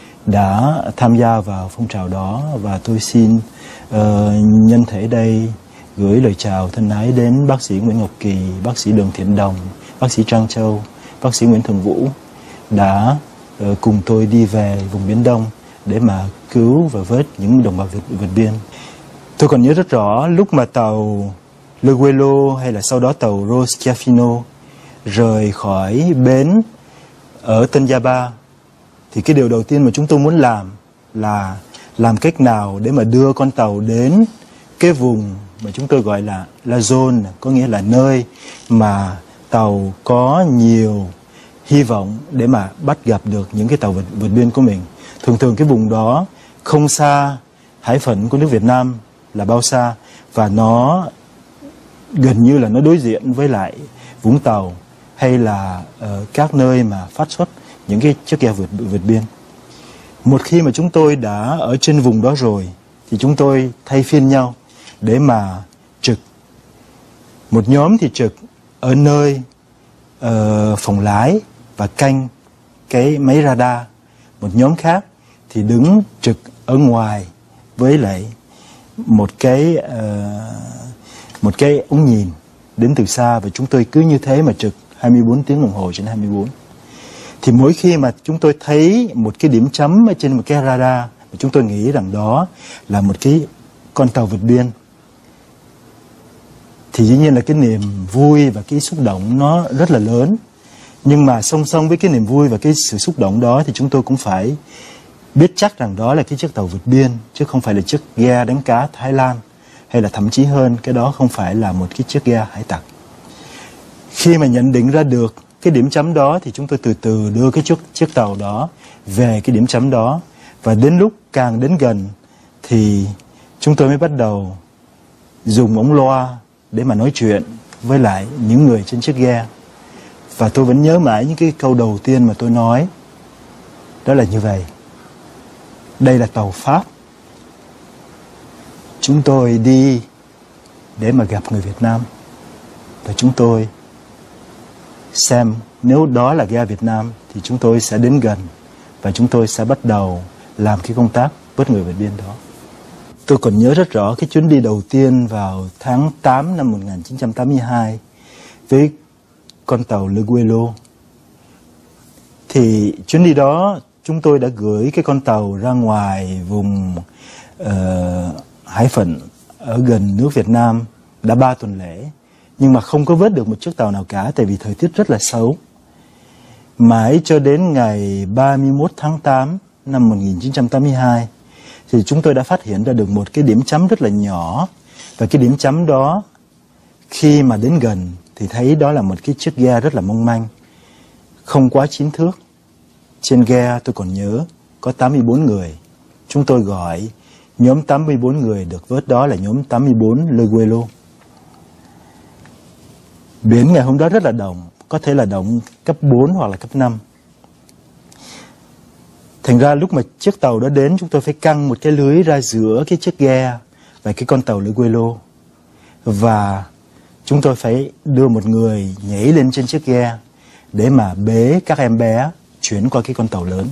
đã tham gia vào phong trào đó, và tôi xin uh, nhân thể đây gửi lời chào thân ái đến bác sĩ Nguyễn Ngọc Kỳ, bác sĩ Đường Thiện Đồng, bác sĩ Trang Châu, bác sĩ Nguyễn Thường Vũ đã uh, cùng tôi đi về vùng Biển Đông để mà cứu và vớt những đồng bào vượt, vượt biên. Tôi còn nhớ rất rõ lúc mà tàu Le Guelo hay là sau đó tàu Rose Chiafino rời khỏi bến ở Tân Gia Ba, thì cái điều đầu tiên mà chúng tôi muốn làm là làm cách nào để mà đưa con tàu đến cái vùng mà chúng tôi gọi là La Zone, có nghĩa là nơi mà tàu có nhiều hy vọng để mà bắt gặp được những cái tàu vượt, vượt biên của mình. Thường thường cái vùng đó không xa hải phận của nước Việt Nam là bao xa, và nó gần như là nó đối diện với lại Vũng Tàu hay là uh, các nơi mà phát xuất những cái chiếc ghe vượt vượt biên. Một khi mà chúng tôi đã ở trên vùng đó rồi thì chúng tôi thay phiên nhau để mà trực. Một nhóm thì trực ở nơi uh, phòng lái và canh cái máy radar. Một nhóm khác thì đứng trực ở ngoài với lại một cái uh, một cái ống nhìn đến từ xa, và chúng tôi cứ như thế mà trực hai mươi bốn tiếng đồng hồ trên hai mươi bốn. Thì mỗi khi mà chúng tôi thấy một cái điểm chấm ở trên một cái radar, chúng tôi nghĩ rằng đó là một cái con tàu vượt biên, thì dĩ nhiên là cái niềm vui và cái xúc động nó rất là lớn. Nhưng mà song song với cái niềm vui và cái sự xúc động đó thì chúng tôi cũng phải biết chắc rằng đó là cái chiếc tàu vượt biên, chứ không phải là chiếc ghe đánh cá Thái Lan, hay là thậm chí hơn, cái đó không phải là một cái chiếc ghe hải tặc. Khi mà nhận định ra được cái điểm chấm đó thì chúng tôi từ từ đưa cái chiếc, chiếc tàu đó về cái điểm chấm đó, và đến lúc càng đến gần thì chúng tôi mới bắt đầu dùng ống loa để mà nói chuyện với lại những người trên chiếc ghe. Và tôi vẫn nhớ mãi những cái câu đầu tiên mà tôi nói, đó là như vậy: đây là tàu Pháp, chúng tôi đi để mà gặp người Việt Nam, và chúng tôi xem nếu đó là ghe Việt Nam thì chúng tôi sẽ đến gần và chúng tôi sẽ bắt đầu làm cái công tác vớt người vượt biên đó. Tôi còn nhớ rất rõ cái chuyến đi đầu tiên vào tháng tám năm một nghìn chín trăm tám mươi hai với con tàu Le Guelo. Thì chuyến đi đó chúng tôi đã gửi cái con tàu ra ngoài vùng uh, hải phận ở gần nước Việt Nam đã ba tuần lễ, nhưng mà không có vớt được một chiếc tàu nào cả, tại vì thời tiết rất là xấu. Mãi cho đến ngày ba mươi mốt tháng tám năm một nghìn chín trăm tám mươi hai thì chúng tôi đã phát hiện ra được một cái điểm chấm rất là nhỏ, và cái điểm chấm đó khi mà đến gần thì thấy đó là một cái chiếc ghe rất là mong manh, không quá chín thước. Trên ghe tôi còn nhớ có tám mươi bốn người. Chúng tôi gọi nhóm tám mươi bốn người được vớt đó là nhóm tám mươi bốn Le Guelo. Biển ngày hôm đó rất là động, có thể là động cấp bốn hoặc là cấp năm. Thành ra lúc mà chiếc tàu đó đến, chúng tôi phải căng một cái lưới ra giữa cái chiếc ghe và cái con tàu Le Guelo. Và chúng tôi phải đưa một người nhảy lên trên chiếc ghe để mà bế các em bé chuyển qua cái con tàu lớn.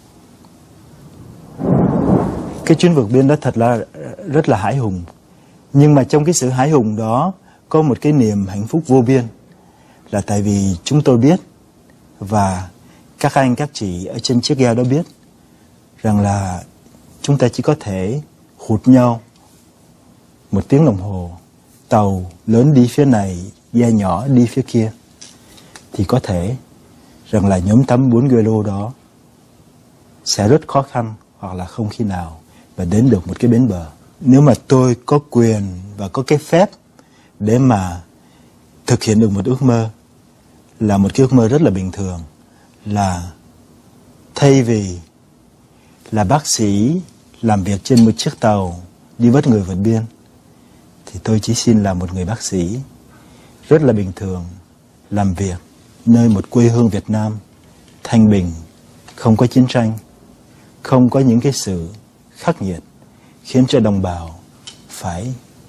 Cái chuyến vượt biên đó thật là rất là hãi hùng. Nhưng mà trong cái sự hãi hùng đó có một cái niềm hạnh phúc vô biên, là tại vì chúng tôi biết, và các anh các chị ở trên chiếc ghe đó biết, rằng là chúng ta chỉ có thể hụt nhau một tiếng đồng hồ, tàu lớn đi phía này, ghe nhỏ đi phía kia, thì có thể rằng là nhóm tám mươi bốn Guelo đó sẽ rất khó khăn, hoặc là không khi nào và đến được một cái bến bờ. Nếu mà tôi có quyền và có cái phép để mà thực hiện được một ước mơ, là một cái ước mơ rất là bình thường, là thay vì là bác sĩ làm việc trên một chiếc tàu đi vớt người vượt biên, thì tôi chỉ xin là một người bác sĩ rất là bình thường, làm việc nơi một quê hương Việt Nam thanh bình, không có chiến tranh, không có những cái sự khắc nghiệt khiến cho đồng bào phải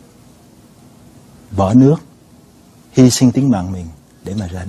bỏ nước, hy sinh tính mạng mình để mà ra đi.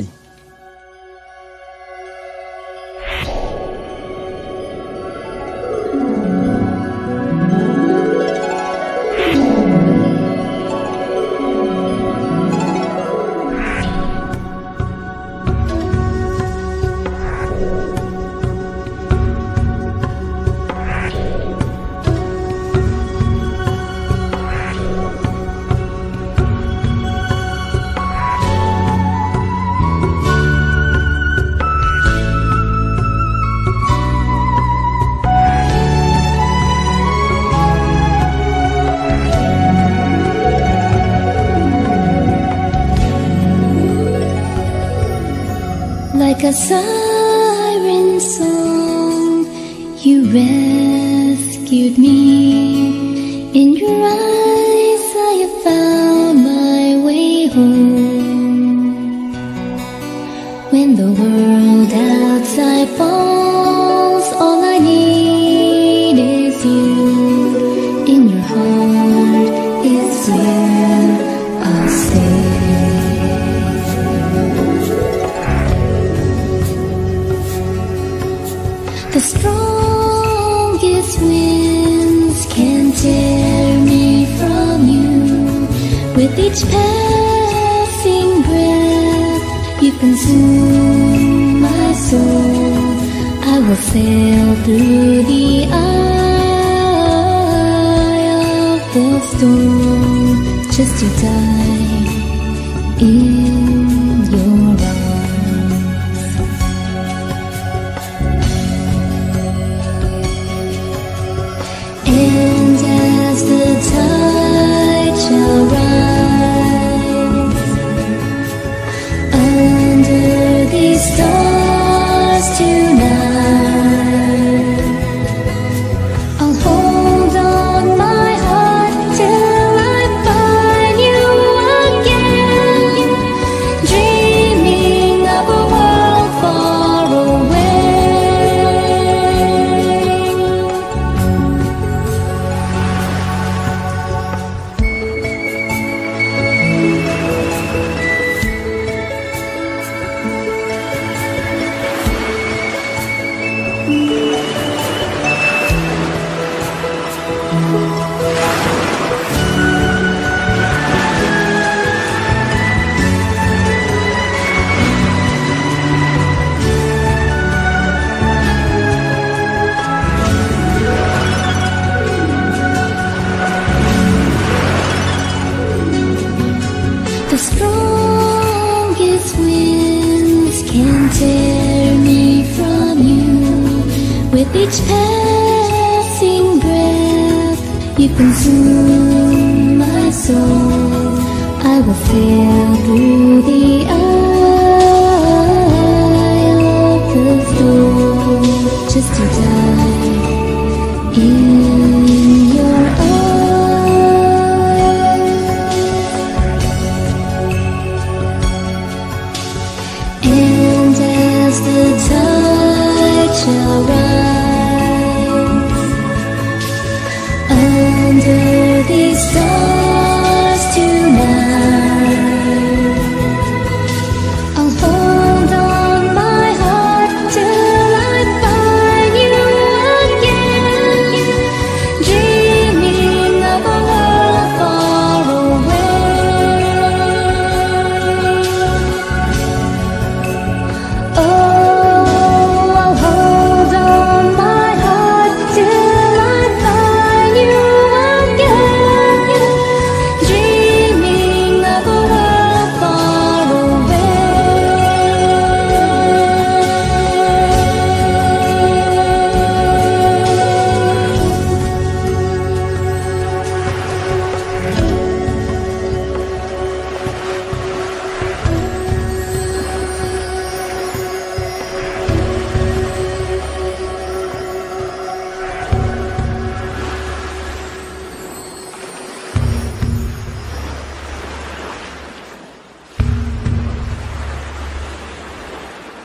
Like a siren song, you rescued me. In your eyes I have found my way home. When the world outside falls, all I need is you. In your heart is where I'll stay. The strongest winds can tear me from you. With each passing breath, you consume my soul. I will sail through the eye of the storm, just to die in your arms. And as the tide shall rise under these stars tonight, I'll hold on my heart till I find you again, dreaming of a world far away. The strongest winds can tear me from you. With each passing breath, you consume my soul. I will sail through the eye of the storm, just to die in your arms. And as the tide shall rise under these stars tonight,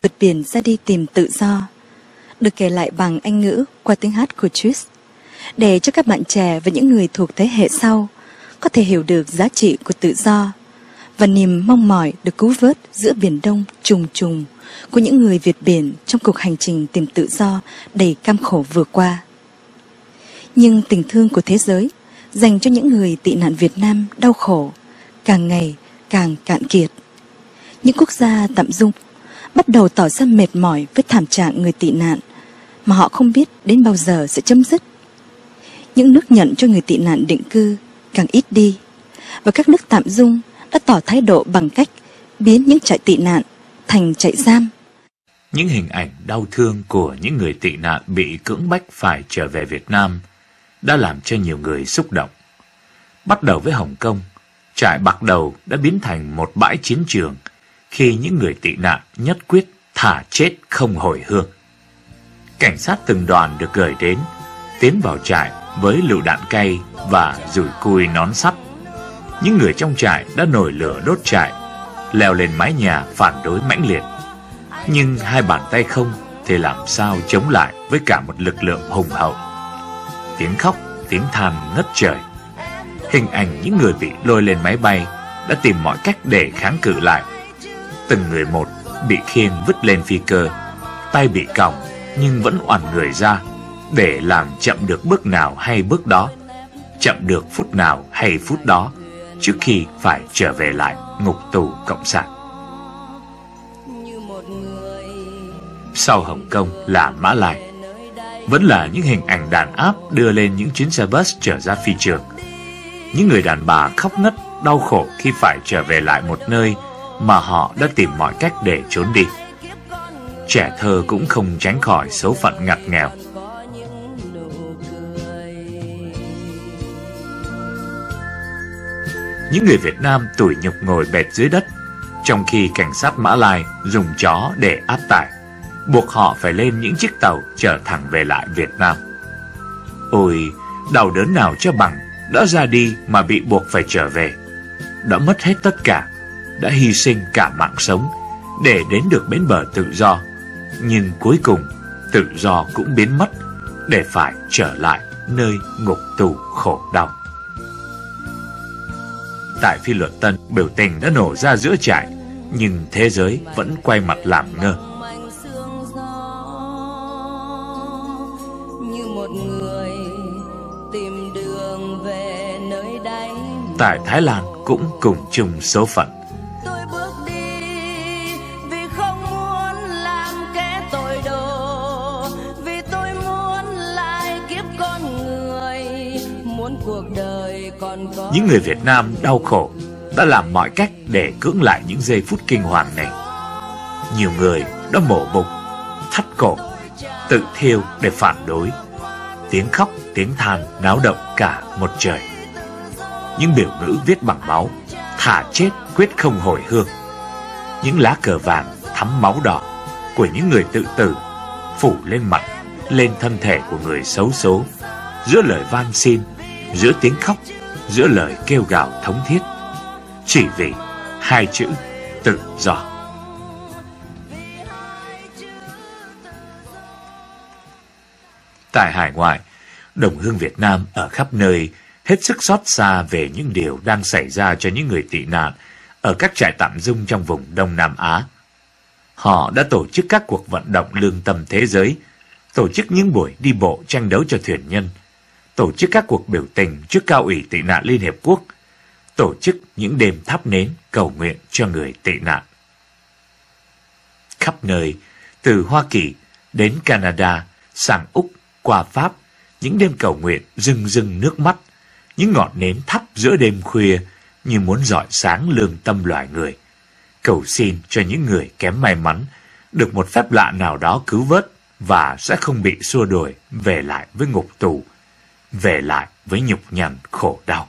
vượt biển ra đi tìm tự do, được kể lại bằng Anh ngữ qua tiếng hát của Trish, để cho các bạn trẻ và những người thuộc thế hệ sau có thể hiểu được giá trị của tự do và niềm mong mỏi được cứu vớt giữa biển Đông trùng trùng của những người Việt biển trong cuộc hành trình tìm tự do đầy cam khổ vừa qua. Nhưng tình thương của thế giới dành cho những người tị nạn Việt Nam đau khổ càng ngày càng cạn kiệt. Những quốc gia tạm dung bắt đầu tỏ ra mệt mỏi với thảm trạng người tị nạn mà họ không biết đến bao giờ sẽ chấm dứt. Những nước nhận cho người tị nạn định cư càng ít đi, và các nước tạm dung đã tỏ thái độ bằng cách biến những trại tị nạn thành trại giam. Những hình ảnh đau thương của những người tị nạn bị cưỡng bách phải trở về Việt Nam đã làm cho nhiều người xúc động. Bắt đầu với Hồng Kông, trại Bạc Đầu đã biến thành một bãi chiến trường khi những người tị nạn nhất quyết thà chết không hồi hương. Cảnh sát từng đoàn được gửi đến, tiến vào trại với lựu đạn cay và dùi cui nón sắt. Những người trong trại đã nổi lửa đốt trại, leo lên mái nhà phản đối mãnh liệt. Nhưng hai bàn tay không thì làm sao chống lại với cả một lực lượng hùng hậu. Tiếng khóc, tiếng than ngất trời. Hình ảnh những người bị lôi lên máy bay đã tìm mọi cách để kháng cự lại. Từng người một bị khiêng vứt lên phi cơ, tay bị còng nhưng vẫn oằn người ra, để làm chậm được bước nào hay bước đó, chậm được phút nào hay phút đó, trước khi phải trở về lại ngục tù cộng sản. Sau Hồng Kông là Mã Lai, vẫn là những hình ảnh đàn áp đưa lên những chuyến xe bus trở ra phi trường. Những người đàn bà khóc ngất, đau khổ khi phải trở về lại một nơi mà họ đã tìm mọi cách để trốn đi. Trẻ thơ cũng không tránh khỏi số phận ngặt nghèo. Những người Việt Nam tủi nhục ngồi bệt dưới đất, trong khi cảnh sát Mã Lai dùng chó để áp tải, buộc họ phải lên những chiếc tàu chở thẳng về lại Việt Nam. Ôi, đau đớn nào cho bằng đã ra đi mà bị buộc phải trở về, đã mất hết tất cả, đã hy sinh cả mạng sống để đến được bến bờ tự do. Nhưng cuối cùng tự do cũng biến mất, để phải trở lại nơi ngục tù khổ đau. Tại Phi Luật Tân, biểu tình đã nổ ra giữa trại, nhưng thế giới vẫn quay mặt làm ngơ. Tại Thái Lan cũng cùng chung số phận. Những người Việt Nam đau khổ đã làm mọi cách để cưỡng lại những giây phút kinh hoàng này. Nhiều người đã mổ bụng, thắt cổ, tự thiêu để phản đối. Tiếng khóc, tiếng than náo động cả một trời. Những biểu ngữ viết bằng máu, thà chết quyết không hồi hương. Những lá cờ vàng thắm máu đỏ của những người tự tử phủ lên mặt, lên thân thể của người xấu số, giữa lời van xin, giữa tiếng khóc, giữa lời kêu gào thống thiết, chỉ vì hai chữ tự do. Tại hải ngoại, đồng hương Việt Nam ở khắp nơi hết sức xót xa về những điều đang xảy ra cho những người tị nạn ở các trại tạm dung trong vùng Đông Nam Á. Họ đã tổ chức các cuộc vận động lương tâm thế giới, tổ chức những buổi đi bộ tranh đấu cho thuyền nhân, tổ chức các cuộc biểu tình trước Cao ủy Tị nạn Liên Hiệp Quốc, tổ chức những đêm thắp nến cầu nguyện cho người tị nạn. Khắp nơi, từ Hoa Kỳ đến Canada, sang Úc, qua Pháp, những đêm cầu nguyện rưng rưng nước mắt, những ngọn nến thắp giữa đêm khuya như muốn rọi sáng lương tâm loài người, cầu xin cho những người kém may mắn được một phép lạ nào đó cứu vớt và sẽ không bị xua đuổi về lại với ngục tù, về lại với nhục nhằn khổ đau.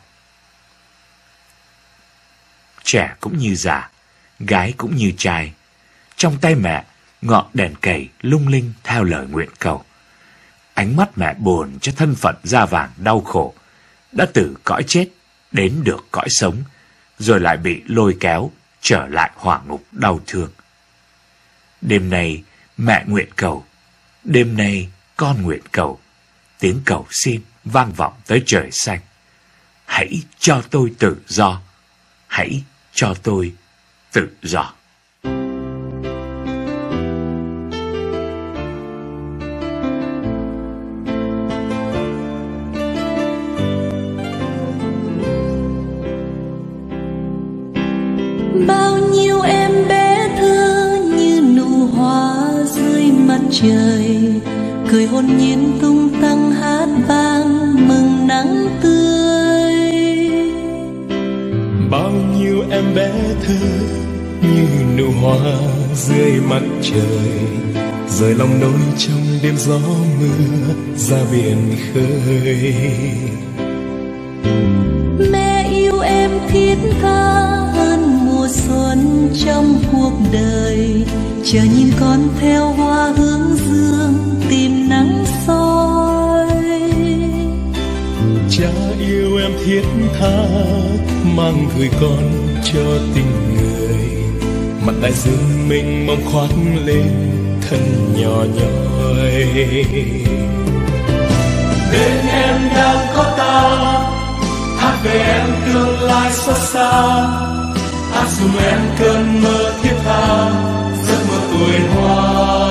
Trẻ cũng như già, gái cũng như trai, trong tay mẹ ngọn đèn cầy lung linh theo lời nguyện cầu. Ánh mắt mẹ buồn cho thân phận da vàng đau khổ, đã từ cõi chết đến được cõi sống, rồi lại bị lôi kéo trở lại hỏa ngục đau thương. Đêm nay mẹ nguyện cầu, đêm nay con nguyện cầu, tiếng cầu xin vang vọng tới trời xanh. Hãy cho tôi tự do, hãy cho tôi tự do. Bao nhiêu em bé thơ như nụ hoa dưới mặt trời, cười hồn nhiên tung tăng hát vang mừng nắng tươi. Bao nhiêu em bé thơ như nụ hoa dưới mặt trời, rời lòng nỗi trong đêm gió mưa ra biển khơi. Mẹ yêu em thiết tha hơn mùa xuân trong cuộc đời, chờ nhìn con theo hoa hướng dương tìm nắng soi. Cha yêu em thiết tha mang gửi con cho tình người, mặt đại dương mênh mông khoác lên thân nhỏ nhoi. Bên em đang có ta, hát về em tương lai xót xa, hát dùng em cơn mơ thiết tha giấc mơ tuổi hoa.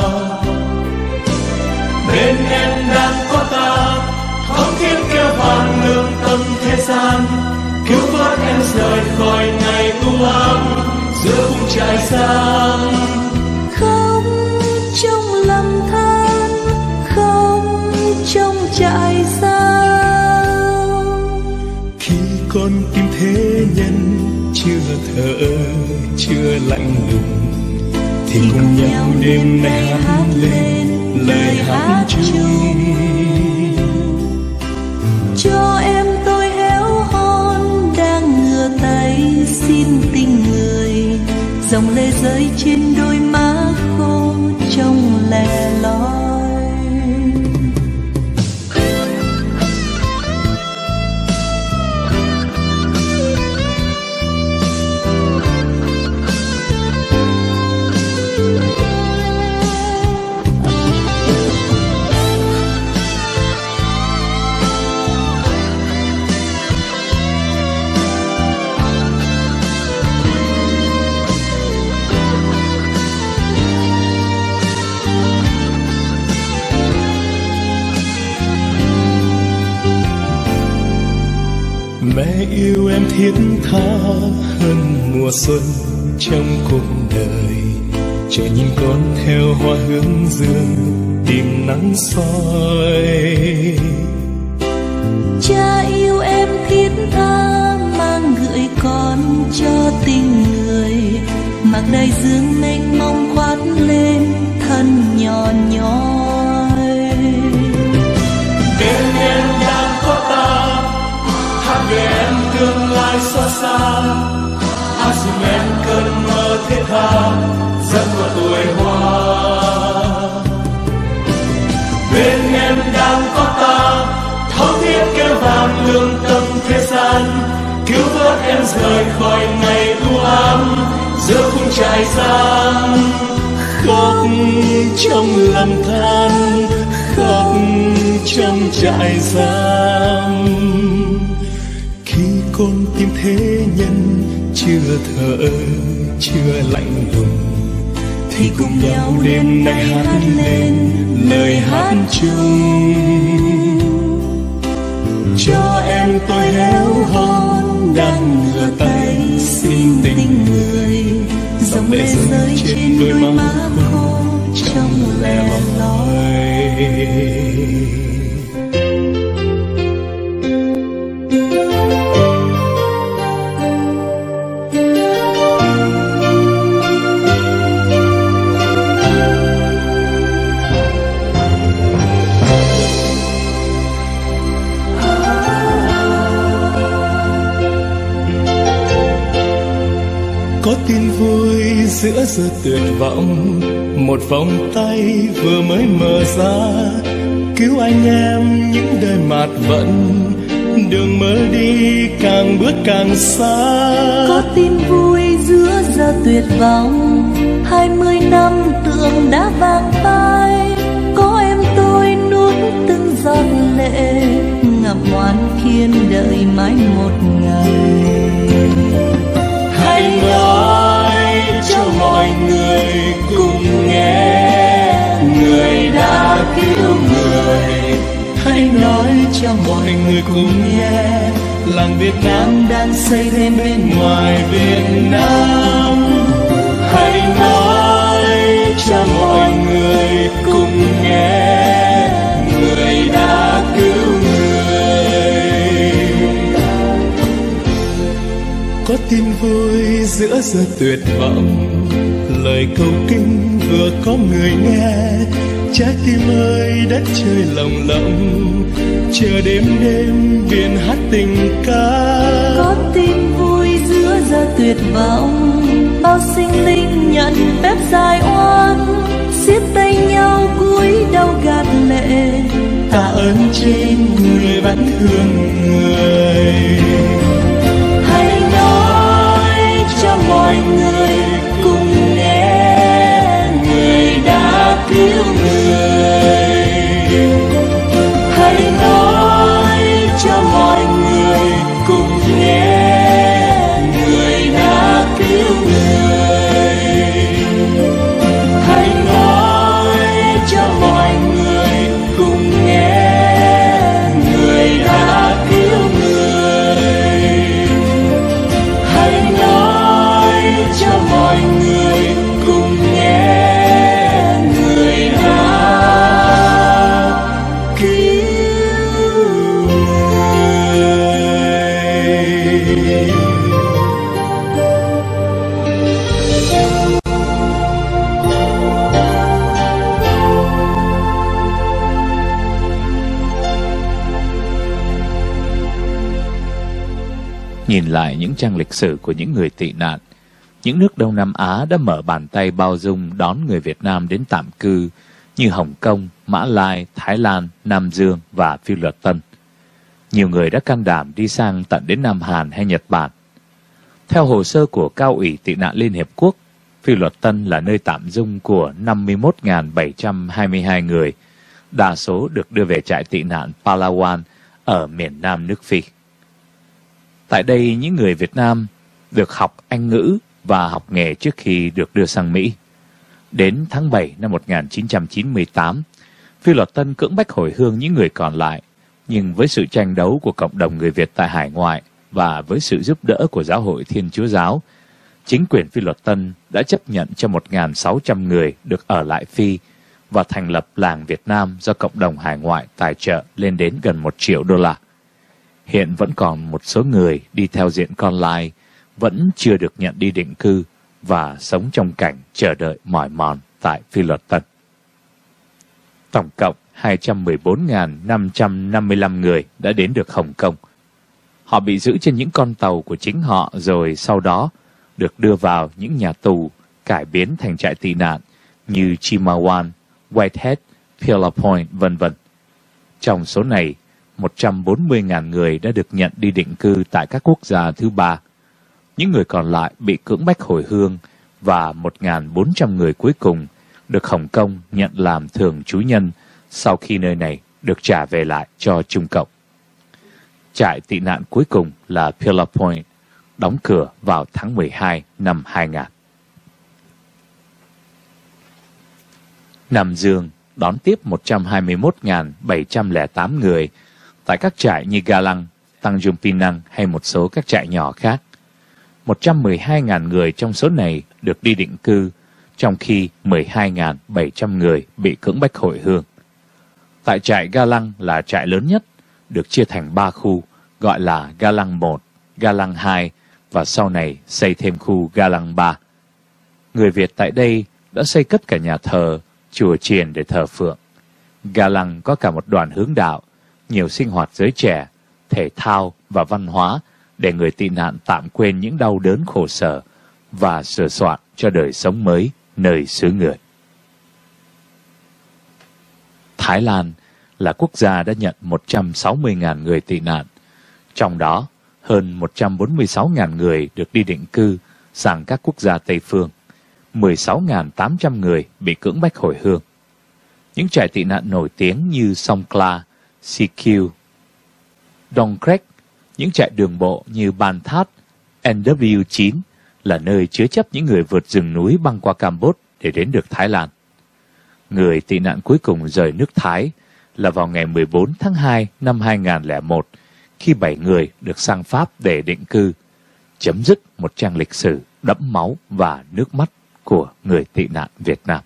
Bên em đang có ta, thống thiết kêu vang lương tâm thế gian, cứu vớt em rời khỏi ngày u ám giữa vùng trại giam. Không trong lầm than, không trong trại giam. Khi con tìm thế nhân chưa thở chưa lạnh lùng, thì cùng nhau đêm nay hát lên lời hát chung. Cho em tôi héo hon đang ngửa tay xin tình người, dòng lệ rơi trên đôi má khô trông lẻ loi. Mẹ yêu em thiết tha hơn mùa xuân trong cuộc đời, chờ nhìn con theo hoa hướng dương tìm nắng soi. Cha yêu em thiết tha mang gửi con cho tình người, mặc đại dương mênh mông khoác lên thân nhỏ nhoi. Bên em đang có ta, hát về em tương lai xót xa, hát dùng em cơn mơ thiết tha giấc mơ tuổi hoa. Bên em đang có ta, thấu thiết kêu vang lương tâm thế gian, cứu vớt em rời khỏi ngày u ám giữa khung trại giam. Khóc trong lầm than, khóc trong trại giam. Khi con tìm thế nhân chưa thở chưa lạnh lùng, thì cùng nhau đêm nay hát lên lời hát chung. Cho em tôi héo hon đang ngửa tay xin tình người, dòng lệ rơi trên đôi má khô trông lẻ loi. Có tin vui giữa giờ tuyệt vọng, một vòng tay vừa mới mở ra, cứu anh em những đời mạt vận, đường mơ đi càng bước càng xa. Có tin vui giữa giờ tuyệt vọng, hai mươi năm đường đã vàng phai, có em tôi nuốt từng giọt lệ, ngậm ngoan kiên đợi mãi một ngày. Hãy nói cho mọi người cùng nghe, người đã cứu người. Hãy nói cho mọi người cùng nghe, làng Việt Nam đang xây thêm bên ngoài Việt Nam. Hãy nói cho mọi người cùng nghe, người đã cứu người. Có tin vui giữa giờ tuyệt vọng, lời cầu kinh vừa có người nghe. Trái tim ơi đất trời lồng lộng, chờ đêm đêm biển hát tình ca. Có tin vui giữa giờ tuyệt vọng, bao sinh linh nhận phép giải oan, siết tay nhau cúi đầu gạt lệ, tạ ơn trên người vẫn thương người. Hãy nói cho mọi người cùng nghe, người đã cứu người. Hãy nói cho mọi người cùng nghe, người đã cứu người. Hãy nói cho mọi người cùng nghe, người đã cứu người. Hãy nói cho mọi người cùng nghe, người đã cứu Nhìn lại những trang lịch sử của những người tị nạn, những nước Đông Nam Á đã mở bàn tay bao dung đón người Việt Nam đến tạm cư như Hồng Kông, Mã Lai, Thái Lan, Nam Dương và Phi Luật Tân. Nhiều người đã can đảm đi sang tận đến Nam Hàn hay Nhật Bản. Theo hồ sơ của Cao ủy Tị nạn Liên Hiệp Quốc, Phi Luật Tân là nơi tạm dung của năm mươi mốt nghìn bảy trăm hai mươi hai người, đa số được đưa về trại tị nạn Palawan ở miền Nam nước Phi. Tại đây, những người Việt Nam được học Anh ngữ và học nghề trước khi được đưa sang Mỹ. Đến tháng bảy năm một nghìn chín trăm chín mươi tám, Phi Luật Tân cưỡng bách hồi hương những người còn lại, nhưng với sự tranh đấu của cộng đồng người Việt tại hải ngoại và với sự giúp đỡ của Giáo hội Thiên Chúa Giáo, chính quyền Phi Luật Tân đã chấp nhận cho một nghìn sáu trăm người được ở lại Phi và thành lập làng Việt Nam do cộng đồng hải ngoại tài trợ lên đến gần một triệu đô la. Hiện vẫn còn một số người đi theo diện con lai vẫn chưa được nhận đi định cư và sống trong cảnh chờ đợi mỏi mòn tại Phi Luật Tân. Tổng cộng hai trăm mười bốn nghìn năm trăm năm mươi lăm người đã đến được Hồng Kông. Họ bị giữ trên những con tàu của chính họ rồi sau đó được đưa vào những nhà tù cải biến thành trại tị nạn như Chimawan, Whitehead, Pillar Point, vân vân. Trong số này, một trăm bốn mươi nghìn người đã được nhận đi định cư tại các quốc gia thứ ba. Những người còn lại bị cưỡng bách hồi hương và một nghìn bốn trăm người cuối cùng được Hồng Kông nhận làm thường trú nhân sau khi nơi này được trả về lại cho Trung Cộng. Trại tị nạn cuối cùng là Pillar Point, đóng cửa vào tháng mười hai năm hai nghìn. Nam Dương đón tiếp một trăm hai mươi mốt nghìn bảy trăm lẻ tám người tại các trại như Galang, Tanjung Pinang hay một số các trại nhỏ khác. một trăm mười hai nghìn người trong số này được đi định cư, trong khi mười hai nghìn bảy trăm người bị cưỡng bách hồi hương. Tại trại Galang là trại lớn nhất, được chia thành ba khu, gọi là Galang một, Galang hai và sau này xây thêm khu Galang ba. Người Việt tại đây đã xây cất cả nhà thờ, chùa chiền để thờ phượng. Galang có cả một đoàn hướng đạo, nhiều sinh hoạt giới trẻ, thể thao và văn hóa để người tị nạn tạm quên những đau đớn khổ sở và sửa soạn cho đời sống mới nơi xứ người. Thái Lan là quốc gia đã nhận một trăm sáu mươi nghìn người tị nạn, trong đó hơn một trăm bốn mươi sáu nghìn người được đi định cư sang các quốc gia Tây phương, mười sáu nghìn tám trăm người bị cưỡng bách hồi hương. Những trại tị nạn nổi tiếng như Songkhla, Sikkim, Dongkrek, những trại đường bộ như Ban That, N W chín là nơi chứa chấp những người vượt rừng núi băng qua Campuchia để đến được Thái Lan. Người tị nạn cuối cùng rời nước Thái là vào ngày mười bốn tháng hai năm hai nghìn không trăm lẻ một, khi bảy người được sang Pháp để định cư, chấm dứt một trang lịch sử đẫm máu và nước mắt của người tị nạn Việt Nam.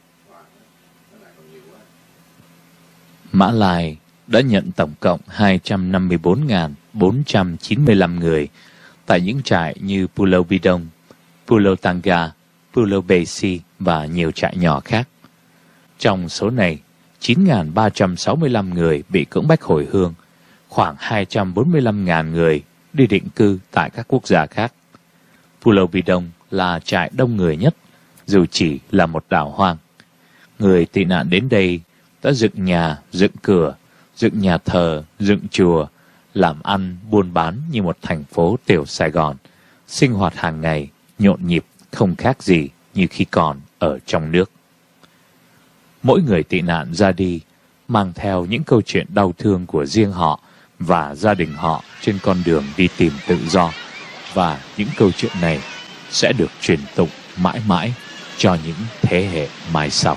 Mã Lai đã nhận tổng cộng hai trăm năm mươi bốn nghìn bốn trăm chín mươi lăm người tại những trại như Pulau Bidong, Pulau Tangga, Pulau Besi và nhiều trại nhỏ khác. Trong số này, chín nghìn ba trăm sáu mươi lăm người bị cưỡng bách hồi hương, khoảng hai trăm bốn mươi lăm nghìn người đi định cư tại các quốc gia khác. Pulau Bidong là trại đông người nhất, dù chỉ là một đảo hoang. Người tị nạn đến đây đã dựng nhà, dựng cửa, dựng nhà thờ, dựng chùa, làm ăn, buôn bán như một thành phố tiểu Sài Gòn, sinh hoạt hàng ngày, nhộn nhịp, không khác gì như khi còn ở trong nước. Mỗi người tị nạn ra đi mang theo những câu chuyện đau thương của riêng họ và gia đình họ trên con đường đi tìm tự do, và những câu chuyện này sẽ được truyền tụng mãi mãi cho những thế hệ mai sau.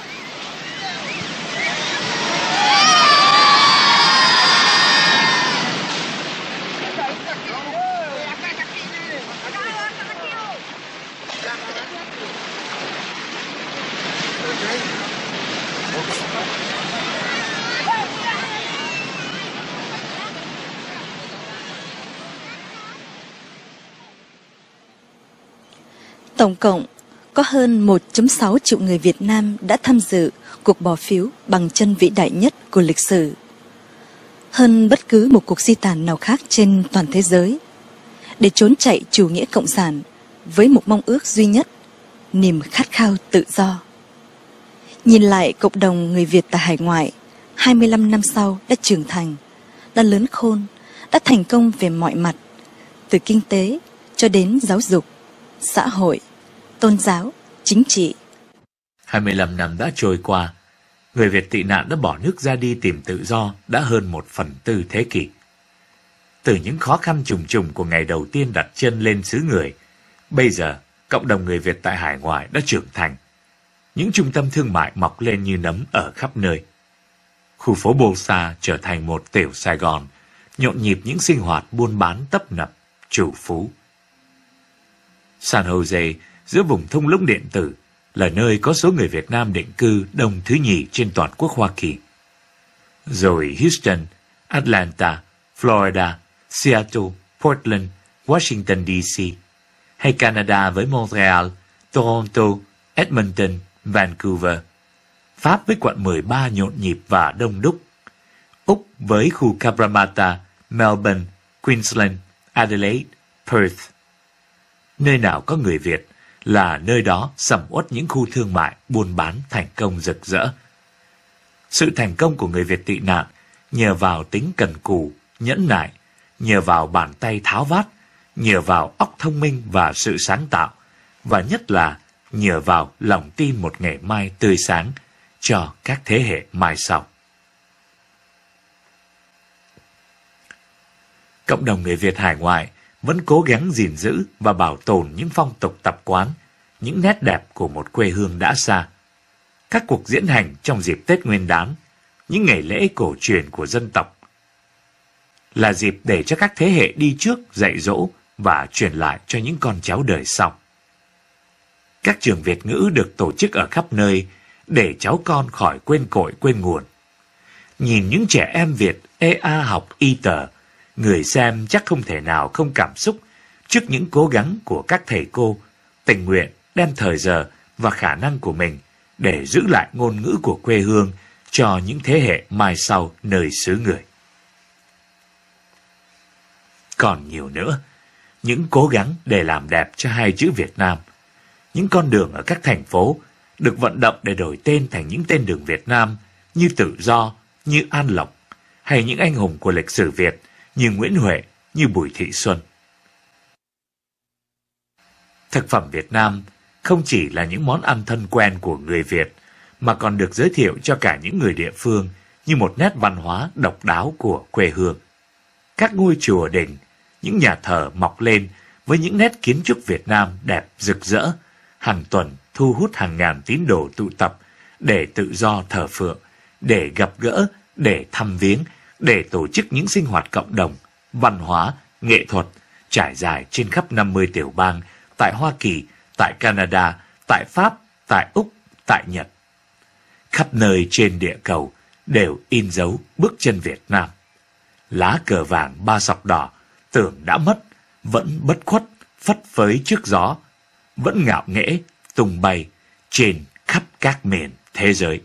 Tổng cộng có hơn một phẩy sáu triệu người Việt Nam đã tham dự cuộc bỏ phiếu bằng chân vĩ đại nhất của lịch sử. Hơn bất cứ một cuộc di tản nào khác trên toàn thế giới, để trốn chạy chủ nghĩa cộng sản với một mong ước duy nhất, niềm khát khao tự do. Nhìn lại cộng đồng người Việt tại hải ngoại, hai mươi lăm năm sau đã trưởng thành, đã lớn khôn, đã thành công về mọi mặt, từ kinh tế cho đến giáo dục, xã hội, tôn giáo, chính trị. hai mươi lăm năm đã trôi qua, người Việt tị nạn đã bỏ nước ra đi tìm tự do đã hơn một phần tư thế kỷ. Từ những khó khăn trùng trùng của ngày đầu tiên đặt chân lên xứ người, bây giờ cộng đồng người Việt tại hải ngoại đã trưởng thành. Những trung tâm thương mại mọc lên như nấm ở khắp nơi. Khu phố Bolsa trở thành một tiểu Sài Gòn, nhộn nhịp những sinh hoạt buôn bán tấp nập, chủ phú. San Jose, giữa vùng thung lũng điện tử, là nơi có số người Việt Nam định cư đông thứ nhì trên toàn quốc Hoa Kỳ. Rồi Houston, Atlanta, Florida, Seattle, Portland, Washington D C, hay Canada với Montreal, Toronto, Edmonton, Vancouver, Pháp với quận mười ba nhộn nhịp và đông đúc, Úc với khu Cabramatta, Melbourne, Queensland, Adelaide, Perth. Nơi nào có người Việt là nơi đó sầm uất những khu thương mại buôn bán thành công rực rỡ. Sự thành công của người Việt tị nạn nhờ vào tính cần cù, nhẫn nại, nhờ vào bàn tay tháo vát, nhờ vào óc thông minh và sự sáng tạo, và nhất là nhờ vào lòng tin một ngày mai tươi sáng cho các thế hệ mai sau. Cộng đồng người Việt hải ngoại vẫn cố gắng gìn giữ và bảo tồn những phong tục tập quán, những nét đẹp của một quê hương đã xa. Các cuộc diễn hành trong dịp Tết Nguyên đán, những ngày lễ cổ truyền của dân tộc, là dịp để cho các thế hệ đi trước dạy dỗ và truyền lại cho những con cháu đời sau. Các trường Việt ngữ được tổ chức ở khắp nơi để cháu con khỏi quên cội quên nguồn. Nhìn những trẻ em Việt ê a học y tờ, người xem chắc không thể nào không cảm xúc trước những cố gắng của các thầy cô tình nguyện đem thời giờ và khả năng của mình để giữ lại ngôn ngữ của quê hương cho những thế hệ mai sau nơi xứ người. Còn nhiều nữa, những cố gắng để làm đẹp cho hai chữ Việt Nam. Những con đường ở các thành phố được vận động để đổi tên thành những tên đường Việt Nam như Tự Do, như An Lộc, hay những anh hùng của lịch sử Việt như Nguyễn Huệ, như Bùi Thị Xuân. Thực phẩm Việt Nam không chỉ là những món ăn thân quen của người Việt, mà còn được giới thiệu cho cả những người địa phương như một nét văn hóa độc đáo của quê hương. Các ngôi chùa đình, những nhà thờ mọc lên với những nét kiến trúc Việt Nam đẹp rực rỡ, hàng tuần thu hút hàng ngàn tín đồ tụ tập để tự do thờ phượng, để gặp gỡ, để thăm viếng, để tổ chức những sinh hoạt cộng đồng, văn hóa, nghệ thuật trải dài trên khắp năm mươi tiểu bang, tại Hoa Kỳ, tại Canada, tại Pháp, tại Úc, tại Nhật. Khắp nơi trên địa cầu đều in dấu bước chân Việt Nam. Lá cờ vàng ba sọc đỏ tưởng đã mất, vẫn bất khuất phất phới trước gió, vẫn ngạo nghễ tung bay trên khắp các miền thế giới.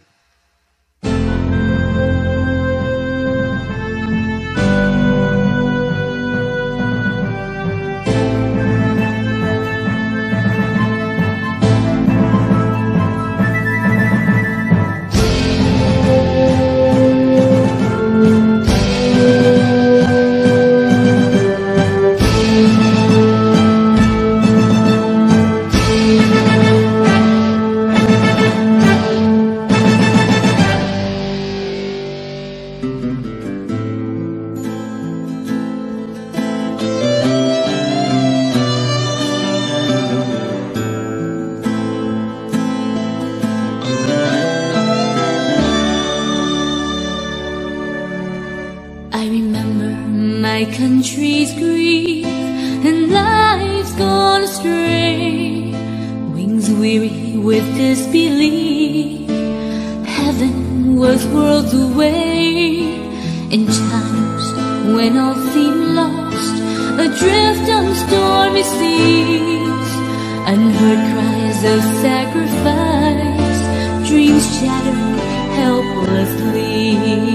Country's grief and life's gone astray, wings weary with disbelief. Heaven was worlds away in times when all seemed lost, adrift on stormy seas. Unheard cries of sacrifice, dreams shattered helplessly.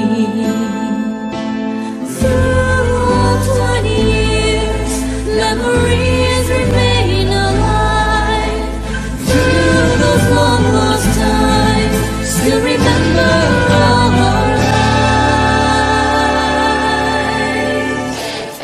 Memories remain alive through those long lost times. Still remember all our lives.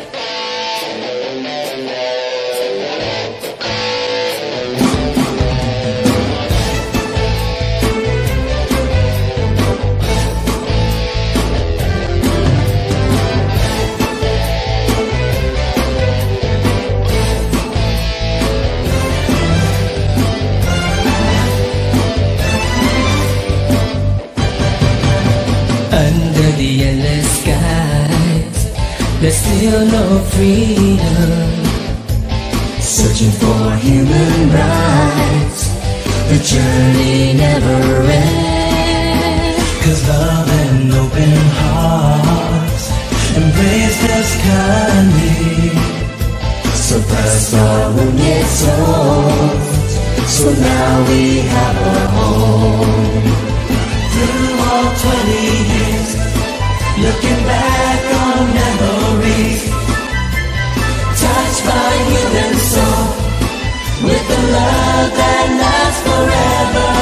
Under the endless skies, there's still no freedom. Searching for human rights, the journey never ends. 'Cause love and open hearts embraced us kindly, suppressed our wounded souls, so now we have a home. Through all twenty years, looking back on memories, touched by human soul, with the love that lasts forever.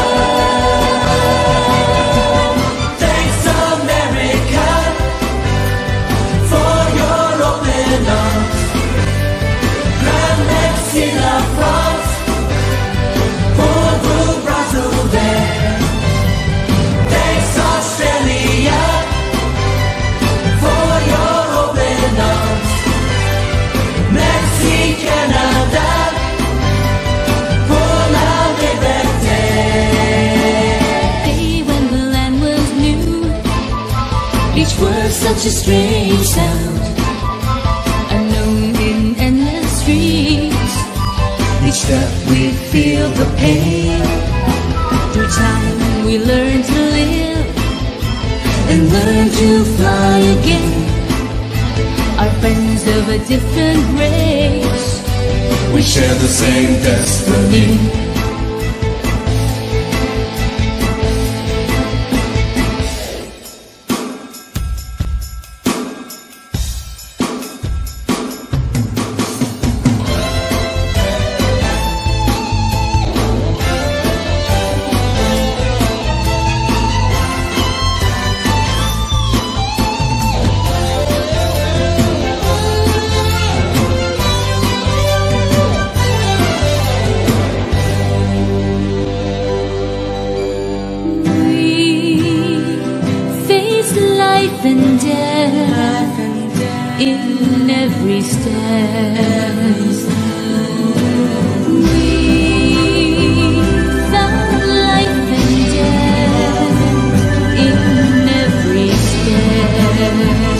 Thanks America for your open arms. Grand merci la France pour vos bras ouverts. Australia for your open arms. Merci Canada pour la liberté. Day when the land was new, each word such a strange sound, unknown in endless streets. Each step we feel the pain. Through time we learn to live and learn to fly again. Our friends of a different race, we share the same destiny. and death in every step. We found life and death in every step.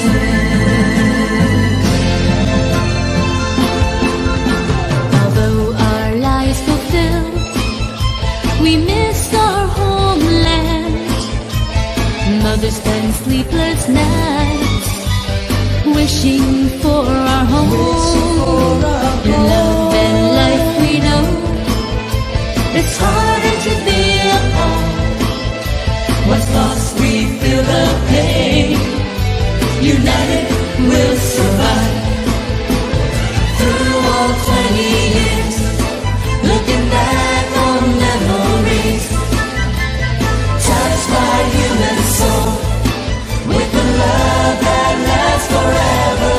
Although our lives fulfilled, we miss our homeland. Mothers spend sleepless nights wishing for our home. Love and life we know, it's harder to be apart. What's lost we feel the pain. United we'll survive. Through all twenty years, looking back on memories, touched by human soul, with the love that lasts forever.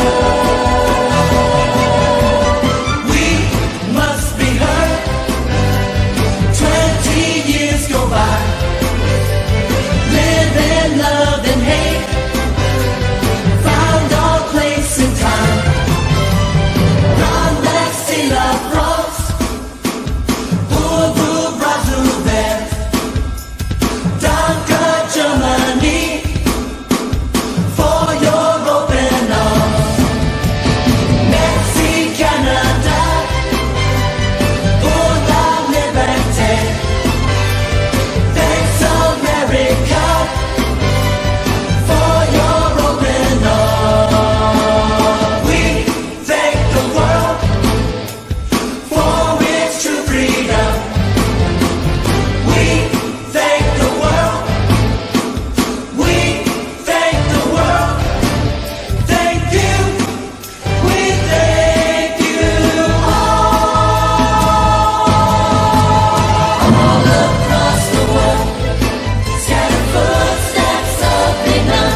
We must be heard. Twenty years go by, live in love and hate, found our place in time. Run back, see la France, pour vous bras ouverts. Danke Germany, for your open arms. Merci Canada, pour la liberté. Thanks America, for your open arms. We thank the world for its true freedom. We thank the world. We thank the world. Thank you. We thank you all. All across the world, scattered footsteps of Vietnam.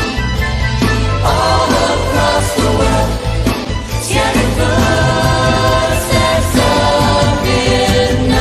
All across the world, scattered footsteps of Vietnam.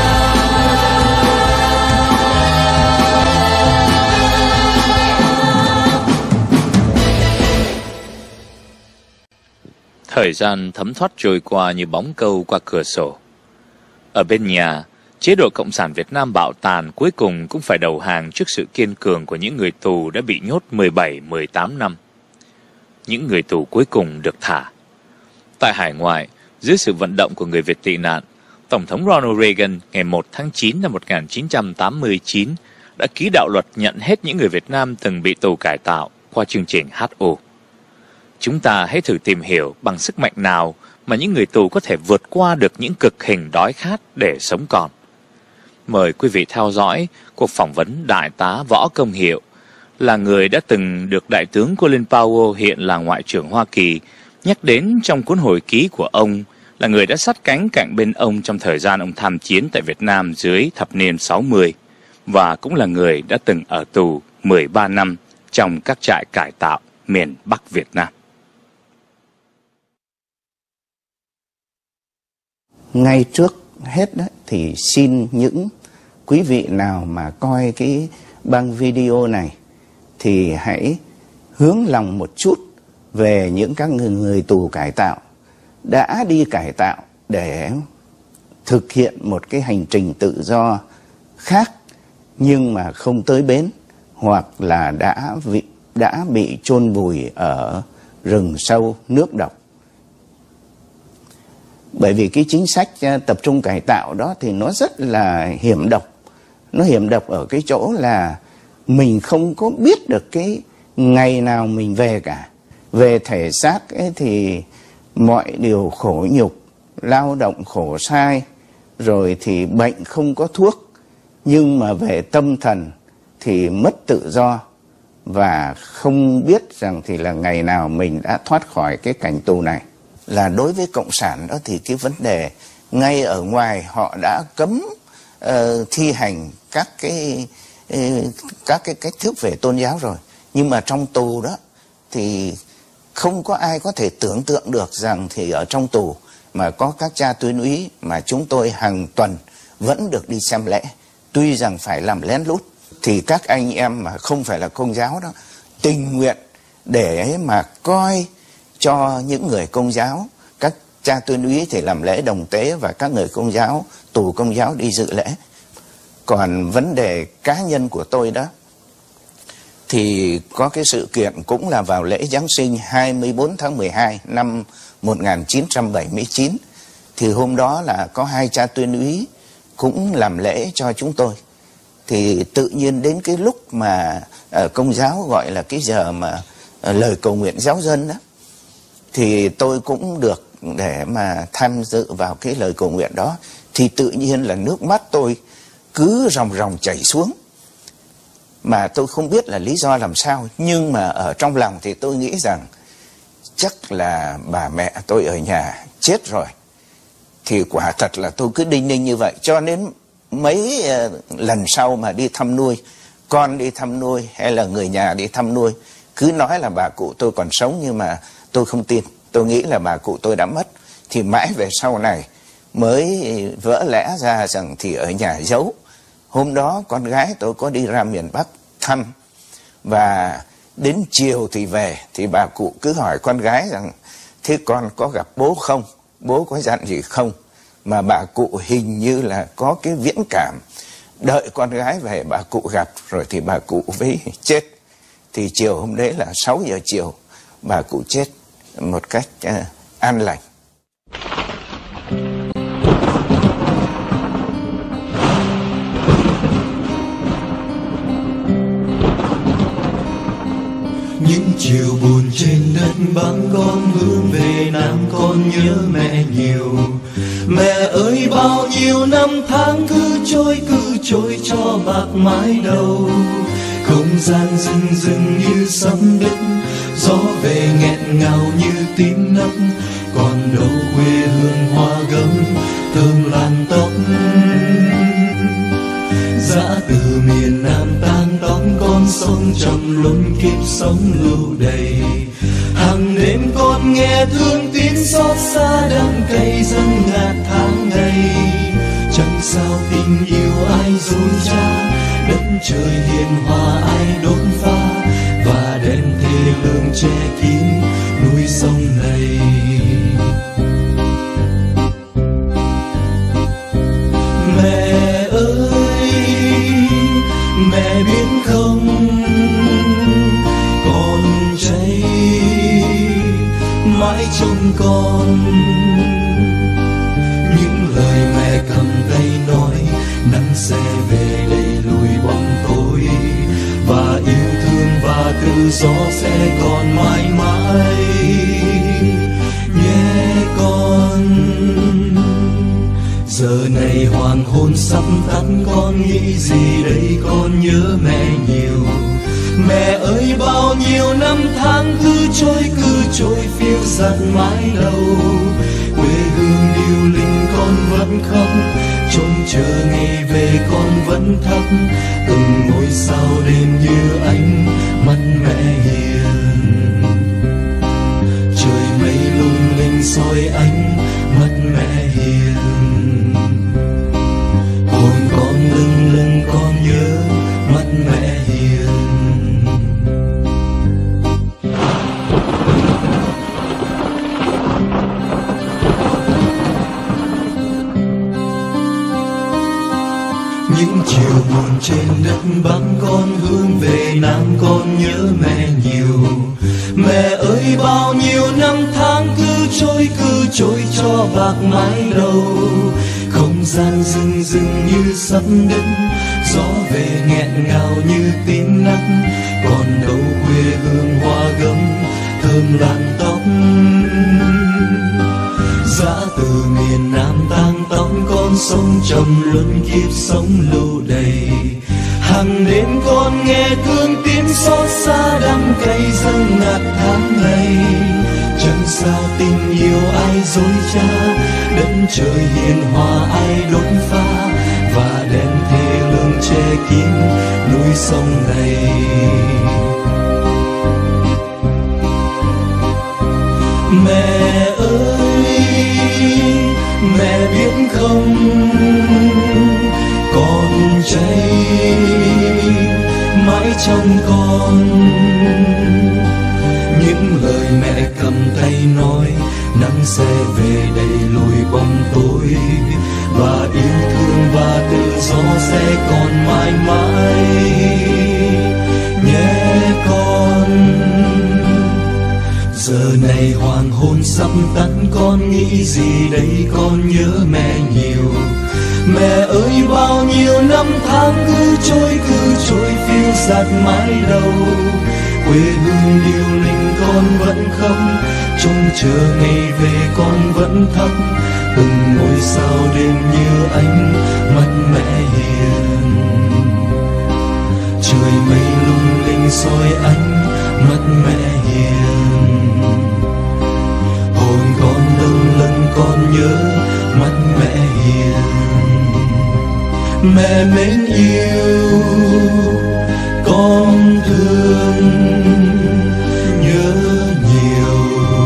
Thời gian thấm thoát trôi qua như bóng câu qua cửa sổ. Ở bên nhà, chế độ Cộng sản Việt Nam bạo tàn cuối cùng cũng phải đầu hàng trước sự kiên cường của những người tù đã bị nhốt mười bảy mười tám năm. Những người tù cuối cùng được thả. Tại hải ngoại, dưới sự vận động của người Việt tị nạn, Tổng thống Ronald Reagan ngày một tháng chín năm một nghìn chín trăm tám mươi chín đã ký đạo luật nhận hết những người Việt Nam từng bị tù cải tạo qua chương trình hát o. Chúng ta hãy thử tìm hiểu bằng sức mạnh nào mà những người tù có thể vượt qua được những cực hình đói khát để sống còn. Mời quý vị theo dõi cuộc phỏng vấn Đại tá Võ Công Hiệu, là người đã từng được Đại tướng Colin Powell, hiện là Ngoại trưởng Hoa Kỳ, nhắc đến trong cuốn hồi ký của ông, là người đã sát cánh cạnh bên ông trong thời gian ông tham chiến tại Việt Nam dưới thập niên sáu mươi, và cũng là người đã từng ở tù mười ba năm trong các trại cải tạo miền Bắc Việt Nam. Ngay trước hết đó, thì xin những quý vị nào mà coi cái băng video này thì hãy hướng lòng một chút về những các người, người tù cải tạo đã đi cải tạo để thực hiện một cái hành trình tự do khác nhưng mà không tới bến, hoặc là đã bị, đã bị chôn vùi ở rừng sâu nước độc. Bởi vì cái chính sách tập trung cải tạo đó thì nó rất là hiểm độc. Nó hiểm độc ở cái chỗ là mình không có biết được cái ngày nào mình về cả. Về thể xác ấy thì mọi điều khổ nhục, lao động khổ sai, rồi thì bệnh không có thuốc. Nhưng mà về tâm thần thì mất tự do và không biết rằng thì là ngày nào mình đã thoát khỏi cái cảnh tù này. Là đối với Cộng sản đó thì cái vấn đề ngay ở ngoài họ đã cấm uh, thi hành các cái uh, các cái cách thức về tôn giáo rồi. Nhưng mà trong tù đó thì không có ai có thể tưởng tượng được rằng thì ở trong tù mà có các cha tuyên úy mà chúng tôi hàng tuần vẫn được đi xem lễ. Tuy rằng phải làm lén lút thì các anh em mà không phải là Công giáo đó tình nguyện để mà coi cho những người Công giáo, các cha tuyên úy thì làm lễ đồng tế và các người Công giáo, tù Công giáo đi dự lễ. Còn vấn đề cá nhân của tôi đó thì có cái sự kiện cũng là vào lễ Giáng sinh hai mươi tư tháng mười hai năm một nghìn chín trăm bảy mươi chín. Thì hôm đó là có hai cha tuyên úy cũng làm lễ cho chúng tôi. Thì tự nhiên đến cái lúc mà uh, Công giáo gọi là cái giờ mà uh, lời cầu nguyện giáo dân đó, thì tôi cũng được để mà tham dự vào cái lời cầu nguyện đó. Thì tự nhiên là nước mắt tôi cứ ròng ròng chảy xuống, mà tôi không biết là lý do làm sao. Nhưng mà ở trong lòng thì tôi nghĩ rằng chắc là bà mẹ tôi ở nhà chết rồi. Thì quả thật là tôi cứ đinh ninh như vậy. Cho nên mấy uh, lần sau mà đi thăm nuôi, con đi thăm nuôi hay là người nhà đi thăm nuôi, cứ nói là bà cụ tôi còn sống, nhưng mà tôi không tin. Tôi nghĩ là bà cụ tôi đã mất. Thì mãi về sau này mới vỡ lẽ ra rằng thì ở nhà giấu. Hôm đó con gái tôi có đi ra miền Bắc thăm, và đến chiều thì về. Thì bà cụ cứ hỏi con gái rằng thế con có gặp bố không? Bố có dặn gì không? Mà bà cụ hình như là có cái viễn cảm, đợi con gái về bà cụ gặp rồi thì bà cụ mới chết. Thì chiều hôm đấy là sáu giờ chiều bà cụ chết một cách uh, an lành. Những chiều buồn trên đất băng con hướng về Nam, con nhớ mẹ nhiều. Mẹ ơi bao nhiêu năm tháng cứ trôi cứ trôi cho bạc mái đầu. Không gian rừng rừng như sấm đất, gió về nghẹn ngào như tím nấc. Còn đâu quê hương hoa gấm thơm lan tóc. Dã từ miền Nam tan tóc con sông trầm luân kiếp sống lưu đầy. Hàng đêm con nghe thương tiếng xót xa đắng cay dâng ngạt tháng ngày. Chẳng sao tình yêu ai dối trá, đất trời hiền hòa ai đốt pha, và đèn thề lương che kín núi sông này. Mẹ ơi, mẹ biết không, con cháy mãi trong con. Những lời mẹ cầm tay nói, nắng sẽ về đầy lùi bóng tối, và yêu thương và tự do sẽ còn mãi mãi nhé con. Giờ này hoàng hôn sắp tắt con nghĩ gì đây, con nhớ mẹ nhiều. Mẹ ơi bao nhiêu năm tháng cứ trôi cứ trôi phiêu dạt mãi đâu. Quê hương điêu linh con vẫn khóc, trông chờ ngày về con vẫn thắp. Từng ngôi sao đêm như ánh mắt mẹ hiền. Trời mây lung linh soi ánh mắt mẹ hiền. Hồn con lưng lưng con nhớ mắt mẹ hiền. Những chiều buồn trên đất Bắc con hướng về Nam, con nhớ mẹ nhiều. Mẹ ơi bao nhiêu năm tháng cứ trôi cứ trôi cho bạc mái đầu. Không gian rừng rừng như sắp đất, gió về nghẹn ngào như tím nắng. Còn đâu quê hương hoa gấm thơm lan tóc. Dã từ miền Nam tang tóc con sông trầm luân kiếp sống lưu đầy. Hàng đêm con nghe thương tiếng xót xa đắng cay dâng ngạt tháng ngày. Chẳng sao tình yêu ai dối trá, đất trời hiền hòa ai đốt pha, và đèn thề lương che kín núi sông này. Mẹ ơi, mẹ biết không, con cháy mãi trong con. sẽ về đầy lùi bóng tối, và yêu thương và tự do sẽ còn mãi mãi nhé con. Giờ này hoàng hôn sắp tắt, con nghĩ gì đây, con nhớ mẹ nhiều. Mẹ ơi bao nhiêu năm tháng cứ trôi cứ trôi phiêu dạt mãi đâu. Quê hương điêu linh con vẫn không, trông chờ ngày về con vẫn thắp từng ngôi sao đêm như ánh mắt mẹ hiền. Trời mây lung linh soi ánh mắt mẹ hiền. Hồn con lâng lâng con nhớ mắt mẹ hiền. Mẹ mến yêu con thương nhớ nhiều.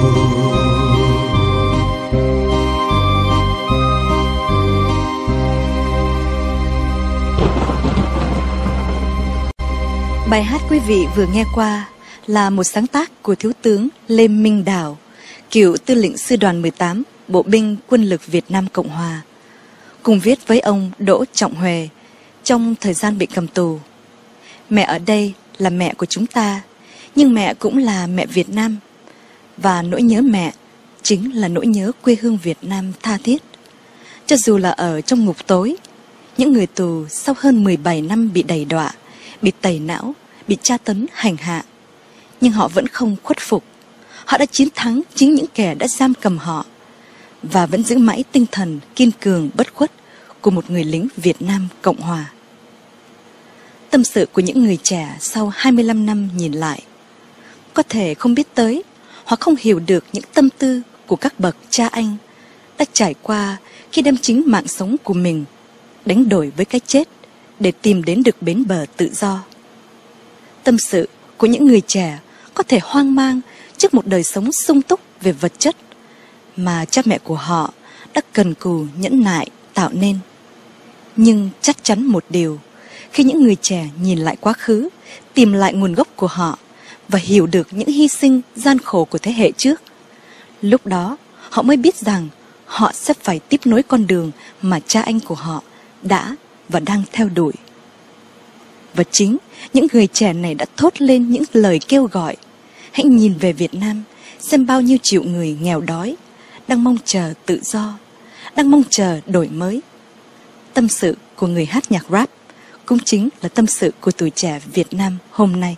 Bài hát quý vị vừa nghe qua là một sáng tác của Thiếu tướng Lê Minh Đào, cựu tư lệnh sư đoàn mười tám Bộ binh Quân lực Việt Nam Cộng Hòa, cùng viết với ông Đỗ Trọng Huệ trong thời gian bị cầm tù. Mẹ ở đây là mẹ của chúng ta, nhưng mẹ cũng là mẹ Việt Nam, và nỗi nhớ mẹ chính là nỗi nhớ quê hương Việt Nam tha thiết. Cho dù là ở trong ngục tối, những người tù sau hơn mười bảy năm bị đày đọa, bị tẩy não, bị tra tấn hành hạ, nhưng họ vẫn không khuất phục. Họ đã chiến thắng chính những kẻ đã giam cầm họ, và vẫn giữ mãi tinh thần kiên cường bất khuất của một người lính Việt Nam Cộng Hòa. Tâm sự của những người trẻ sau hai mươi lăm năm nhìn lại, có thể không biết tới hoặc không hiểu được những tâm tư của các bậc cha anh đã trải qua khi đem chính mạng sống của mình đánh đổi với cái chết để tìm đến được bến bờ tự do. Tâm sự của những người trẻ có thể hoang mang trước một đời sống sung túc về vật chất mà cha mẹ của họ đã cần cù nhẫn nại tạo nên. Nhưng chắc chắn một điều, khi những người trẻ nhìn lại quá khứ, tìm lại nguồn gốc của họ và hiểu được những hy sinh gian khổ của thế hệ trước, lúc đó họ mới biết rằng họ sẽ phải tiếp nối con đường mà cha anh của họ đã và đang theo đuổi. Và chính những người trẻ này đã thốt lên những lời kêu gọi: hãy nhìn về Việt Nam, xem bao nhiêu triệu người nghèo đói đang mong chờ tự do, đang mong chờ đổi mới. Tâm sự của người hát nhạc rap cũng chính là tâm sự của tuổi trẻ Việt Nam hôm nay.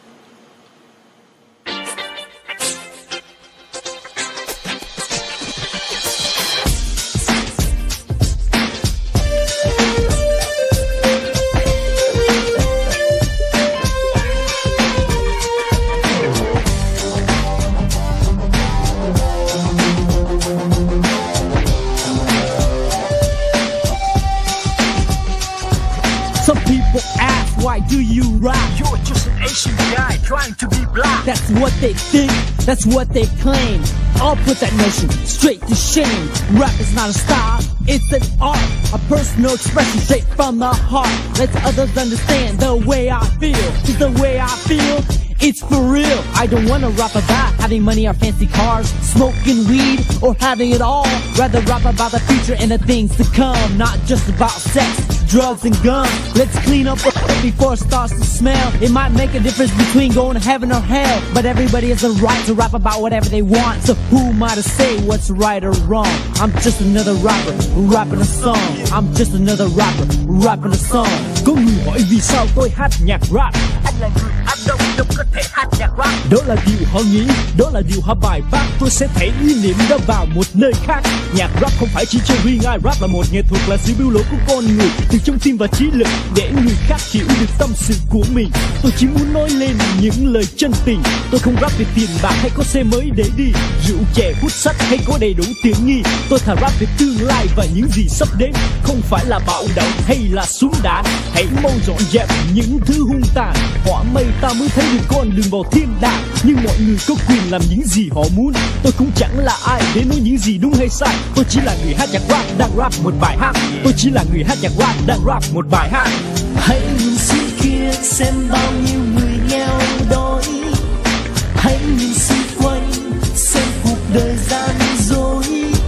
Why do you rap? You're just an Asian guy trying to be black. That's what they think, that's what they claim. I'll put that notion straight to shame. Rap is not a style, it's an art, a personal expression straight from the heart. Let others understand the way I feel, 'cause the way I feel, it's for real. I don't wanna rap about having money or fancy cars, smoking weed or having it all. Rather rap about the future and the things to come, not just about sex, drugs and guns. Let's clean up before it starts to smell. It might make a difference between going to heaven or hell, but everybody has the right to rap about whatever they want. So who am I to say what's right or wrong? I'm just another rapper rapping a song. I'm just another rapper rapping a song. Có người hỏi vì sao tôi hát nhạc rap. Anh là người Á Đông, đâu có thể hát nhạc rap. Đó là điều họ nghĩ, đó là điều họ bài bác. Tôi sẽ thể ý niệm đó vào một nơi khác. Nhạc rap không phải chỉ cho riêng ai, rap là một nghệ thuật, là sự biểu lộ của con người từ trong tim và trí lực, để người khác hiểu được tâm sự của mình. Tôi chỉ muốn nói lên những lời chân tình. Tôi không rap về tiền bạc hay có xe mới để đi, rượu chè hút sách hay có đầy đủ tiện nghi. Tôi thà rap về tương lai và những gì sắp đến, không phải là bạo động hay là súng đạn. Hãy mau dọn dẹp những thứ hung tàn, họa mây ta mới thấy được con đường vào thiên đàng. Nhưng mọi người có quyền làm những gì họ muốn, tôi cũng chẳng là ai để nói những gì đúng hay sai. Tôi chỉ là người hát nhạc rap đang rap một bài hát. Tôi chỉ là người hát nhạc rap đang rap một bài hát. Hãy nhìn xung kia xem bao nhiêu người nghèo đói. Hãy nhìn xung quanh xem cuộc đời gian dối.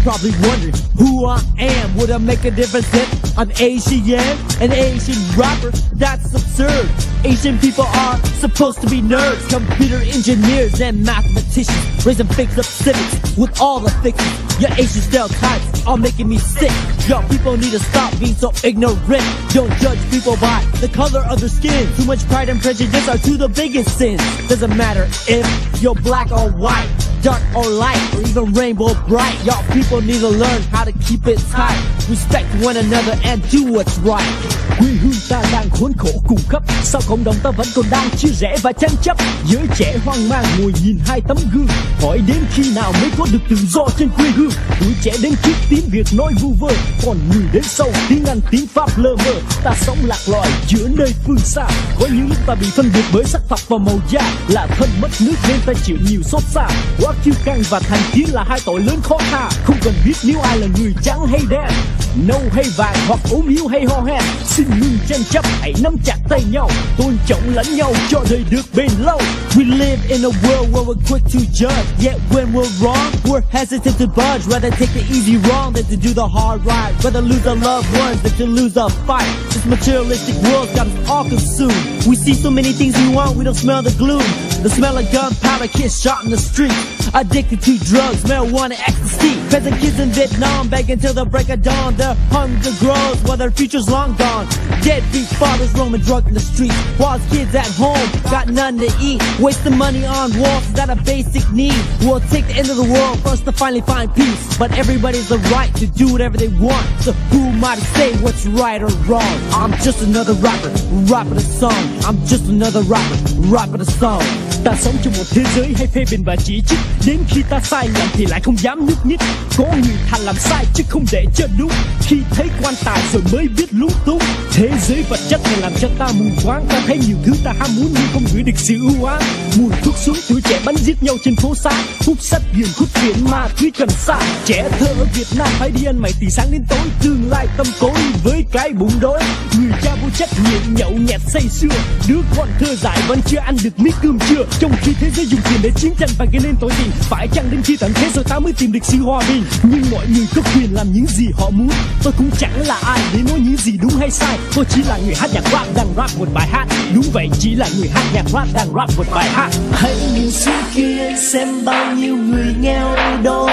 probably wondering who I am. Would I make a difference if I'm Asian? An Asian rapper? That's absurd. Asian people are supposed to be nerds, computer engineers and mathematicians, raising fakes up civics with all the fixes. Your Asian stereotypes are making me sick. Y'all people need to stop being so ignorant. Don't judge people by the color of their skin. Too much pride and prejudice are two of the biggest sins. Doesn't matter if you're black or white, dark or light, or even rainbow bright. Y'all people need to learn how to keep it tight. Respect one another and do what's right. Quê hương ta đang khốn khổ cùng khắp, sao cộng đồng ta vẫn còn đang chia rẽ và tranh chấp. Giới trẻ hoang mang ngồi nhìn hai tấm gương, hỏi đến khi nào mới có được tự do trên quê hương. Tuổi trẻ đến trước tiếng Việt nói vu vơ, còn người đến sau tiếng Anh tiếng Pháp lơ mơ. Ta sống lạc loài giữa nơi phương xa, có những lúc ta bị phân biệt bởi sắc tộc và màu da. Là thân mất nước nên ta chịu nhiều xót xa. Quá kiêu căng và thành kiến là hai tội lớn khó tha. Không cần biết nếu ai là người trắng hay đen, nâu hay vàng hoặc ốm yếu hay ho hen. Xin ngừng tranh chấp, hãy nắm chặt tay nhau, tôn trọng lẫn nhau cho đời được bền lâu. We live in a world where we're quick to judge, yet when we're wrong, we're hesitant to budge. Rather take the easy wrong than to do the hard right. Rather lose our loved ones than to lose our fight. This materialistic world's got us all consumed. We see so many things we want, we don't smell the gloom. The smell of gunpowder, kids shot in the street. Addicted to drugs, marijuana, ecstasy. Peasant kids in Vietnam begging till the break of dawn. Their hunger grows while their future's long gone. Deadbeat fathers roaming drunk in the streets, while kids at home got nothing to eat. Wasting money on wars, is that a basic need? We'll take the end of the world for us to finally find peace. But everybody's the right to do whatever they want, so who am I to say what's right or wrong? I'm just another rapper, rapping a song. I'm just another rapper, rapping a song. Ta sống trong một thế giới hay phê bình và chỉ trích, đến khi ta sai lầm thì lại không dám nhúc nhích. Có người thà làm sai chứ không để cho đúng, khi thấy quan tài rồi mới biết lúng túng. Thế giới vật chất này làm cho ta mù quáng, ta thấy nhiều thứ ta ham muốn nhưng không gửi được sự ưu ái. Mùi thuốc súng, tuổi trẻ bắn giết nhau trên phố xá, hút sách ghiền hút phiện ma túy cần sa. Trẻ thơ ở Việt Nam phải đi ăn mày từ sáng đến tối, tương lai tâm tối với cái bụng đói. Người cha vô trách nhiệm nhậu nhẹt say sưa, đứa con thơ dại vẫn chưa ăn được miếng cơm trưa. Trong khi thế giới dùng tiền để chiến tranh và gây nên tội tình, phải chăng đến khi tận thế rồi ta mới tìm được sự hòa bình? Nhưng mọi người có quyền làm những gì họ muốn, tôi cũng chẳng là ai để nói những gì đúng hay sai. Tôi chỉ là người hát nhạc rap đang rap một bài hát. Đúng vậy, chỉ là người hát nhạc rap đang rap một bài hát. Hãy nhìn xuống kia xem bao nhiêu người nghèo đói,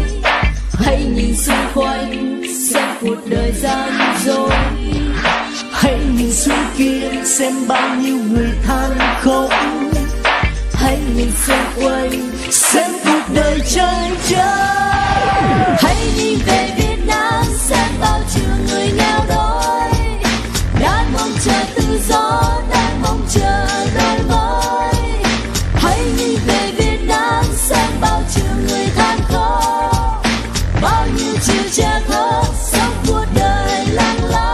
hãy nhìn xung quanh xem cuộc đời gian dối. Hãy nhìn xuống kia xem bao nhiêu người than khóc, hãy nhìn xung quanh xem cuộc đời trôi trôi. Hãy nhìn về Việt Nam xem bao nhiêu người nghèo đói, đang mong chờ tự do, đang mong chờ đổi mới. Hãy nhìn về Việt Nam xem bao nhiêu người than khóc, bao nhiêu chiều che khóc sống cuộc đời lặng lẽ.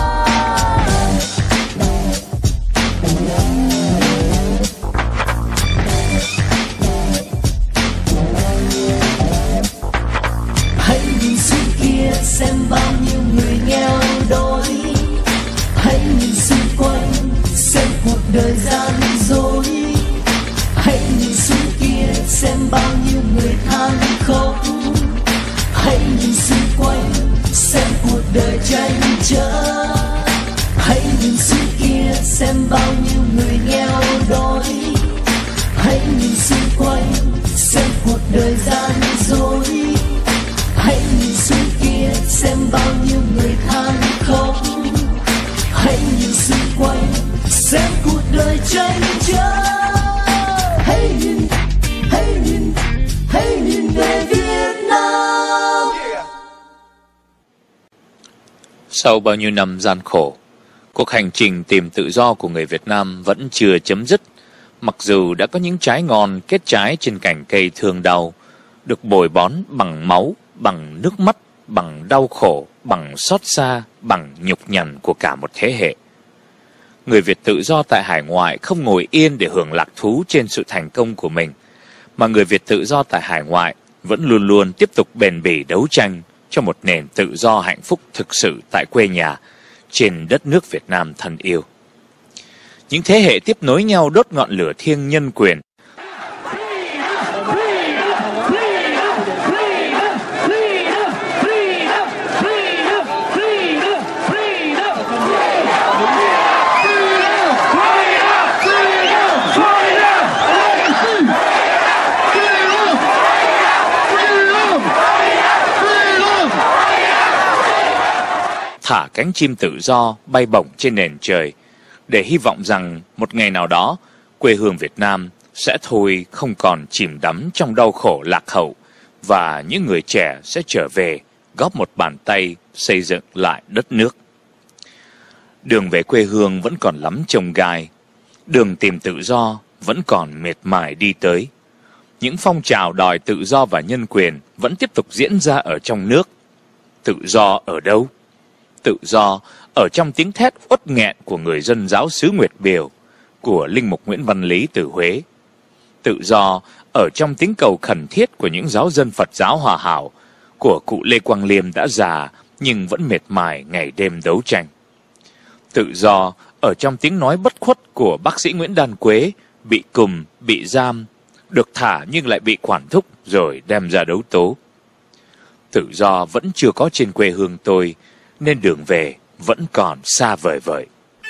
Xem bao nhiêu người nghèo đói, hãy nhìn xung quanh xem cuộc đời gian dối. Hãy nhìn xuống kia xem bao nhiêu người than khóc, hãy nhìn xung quanh xem cuộc đời tranh chấp. Hãy nhìn xuống kia xem bao nhiêu người nghèo đói, hãy nhìn xung quanh xem cuộc đời gian dối. Hãy nhìn xuống kia xem bao nhiêu người than khóc, hãy nhìn xung quanh xem cuộc đời tranh chấp. Hãy nhìn, hãy nhìn, hãy nhìn về Việt Nam. Sau bao nhiêu năm gian khổ, cuộc hành trình tìm tự do của người Việt Nam vẫn chưa chấm dứt. Mặc dù đã có những trái ngon kết trái trên cành cây thương đau, được bồi bón bằng máu, bằng nước mắt, bằng đau khổ, bằng xót xa, bằng nhục nhằn của cả một thế hệ. Người Việt tự do tại hải ngoại không ngồi yên để hưởng lạc thú trên sự thành công của mình, mà người Việt tự do tại hải ngoại vẫn luôn luôn tiếp tục bền bỉ đấu tranh cho một nền tự do hạnh phúc thực sự tại quê nhà, trên đất nước Việt Nam thân yêu. Những thế hệ tiếp nối nhau đốt ngọn lửa thiêng nhân quyền, thả cánh chim tự do bay bổng trên nền trời, để hy vọng rằng một ngày nào đó quê hương Việt Nam sẽ thôi không còn chìm đắm trong đau khổ lạc hậu, và những người trẻ sẽ trở về góp một bàn tay xây dựng lại đất nước. Đường về quê hương vẫn còn lắm chông gai, đường tìm tự do vẫn còn miệt mài đi tới. Những phong trào đòi tự do và nhân quyền vẫn tiếp tục diễn ra ở trong nước. Tự do ở đâu? Tự do ở trong tiếng thét uất nghẹn của người dân giáo xứ Nguyệt Biều, của linh mục Nguyễn Văn Lý từ Huế. Tự do ở trong tiếng cầu khẩn thiết của những giáo dân Phật giáo hòa hảo, của cụ Lê Quang Liêm đã già nhưng vẫn miệt mài ngày đêm đấu tranh. Tự do ở trong tiếng nói bất khuất của bác sĩ Nguyễn Đan Quế, bị cùm, bị giam, được thả nhưng lại bị quản thúc rồi đem ra đấu tố. Tự do vẫn chưa có trên quê hương tôi, nên đường về vẫn còn xa vời vợi.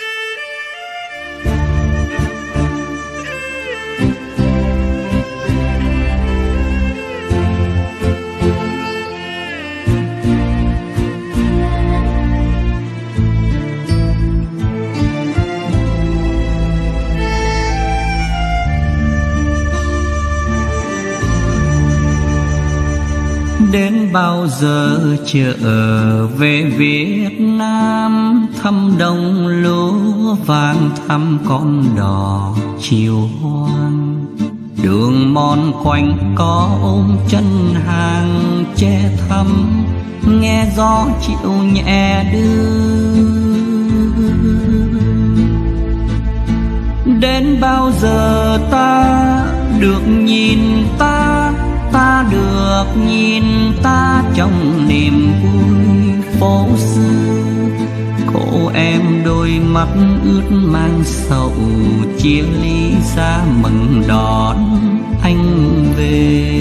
Đến bao giờ trở về Việt Nam, thăm đồng lúa vàng, thăm con đò chiều hoang. Đường mòn quanh có ôm chân hàng che thăm, nghe gió chịu nhẹ đưa. Đến bao giờ ta được nhìn ta, ta được nhìn ta trong niềm vui phố xưa. Cô em đôi mắt ướt mang sầu, chia ly xa mừng đón anh về.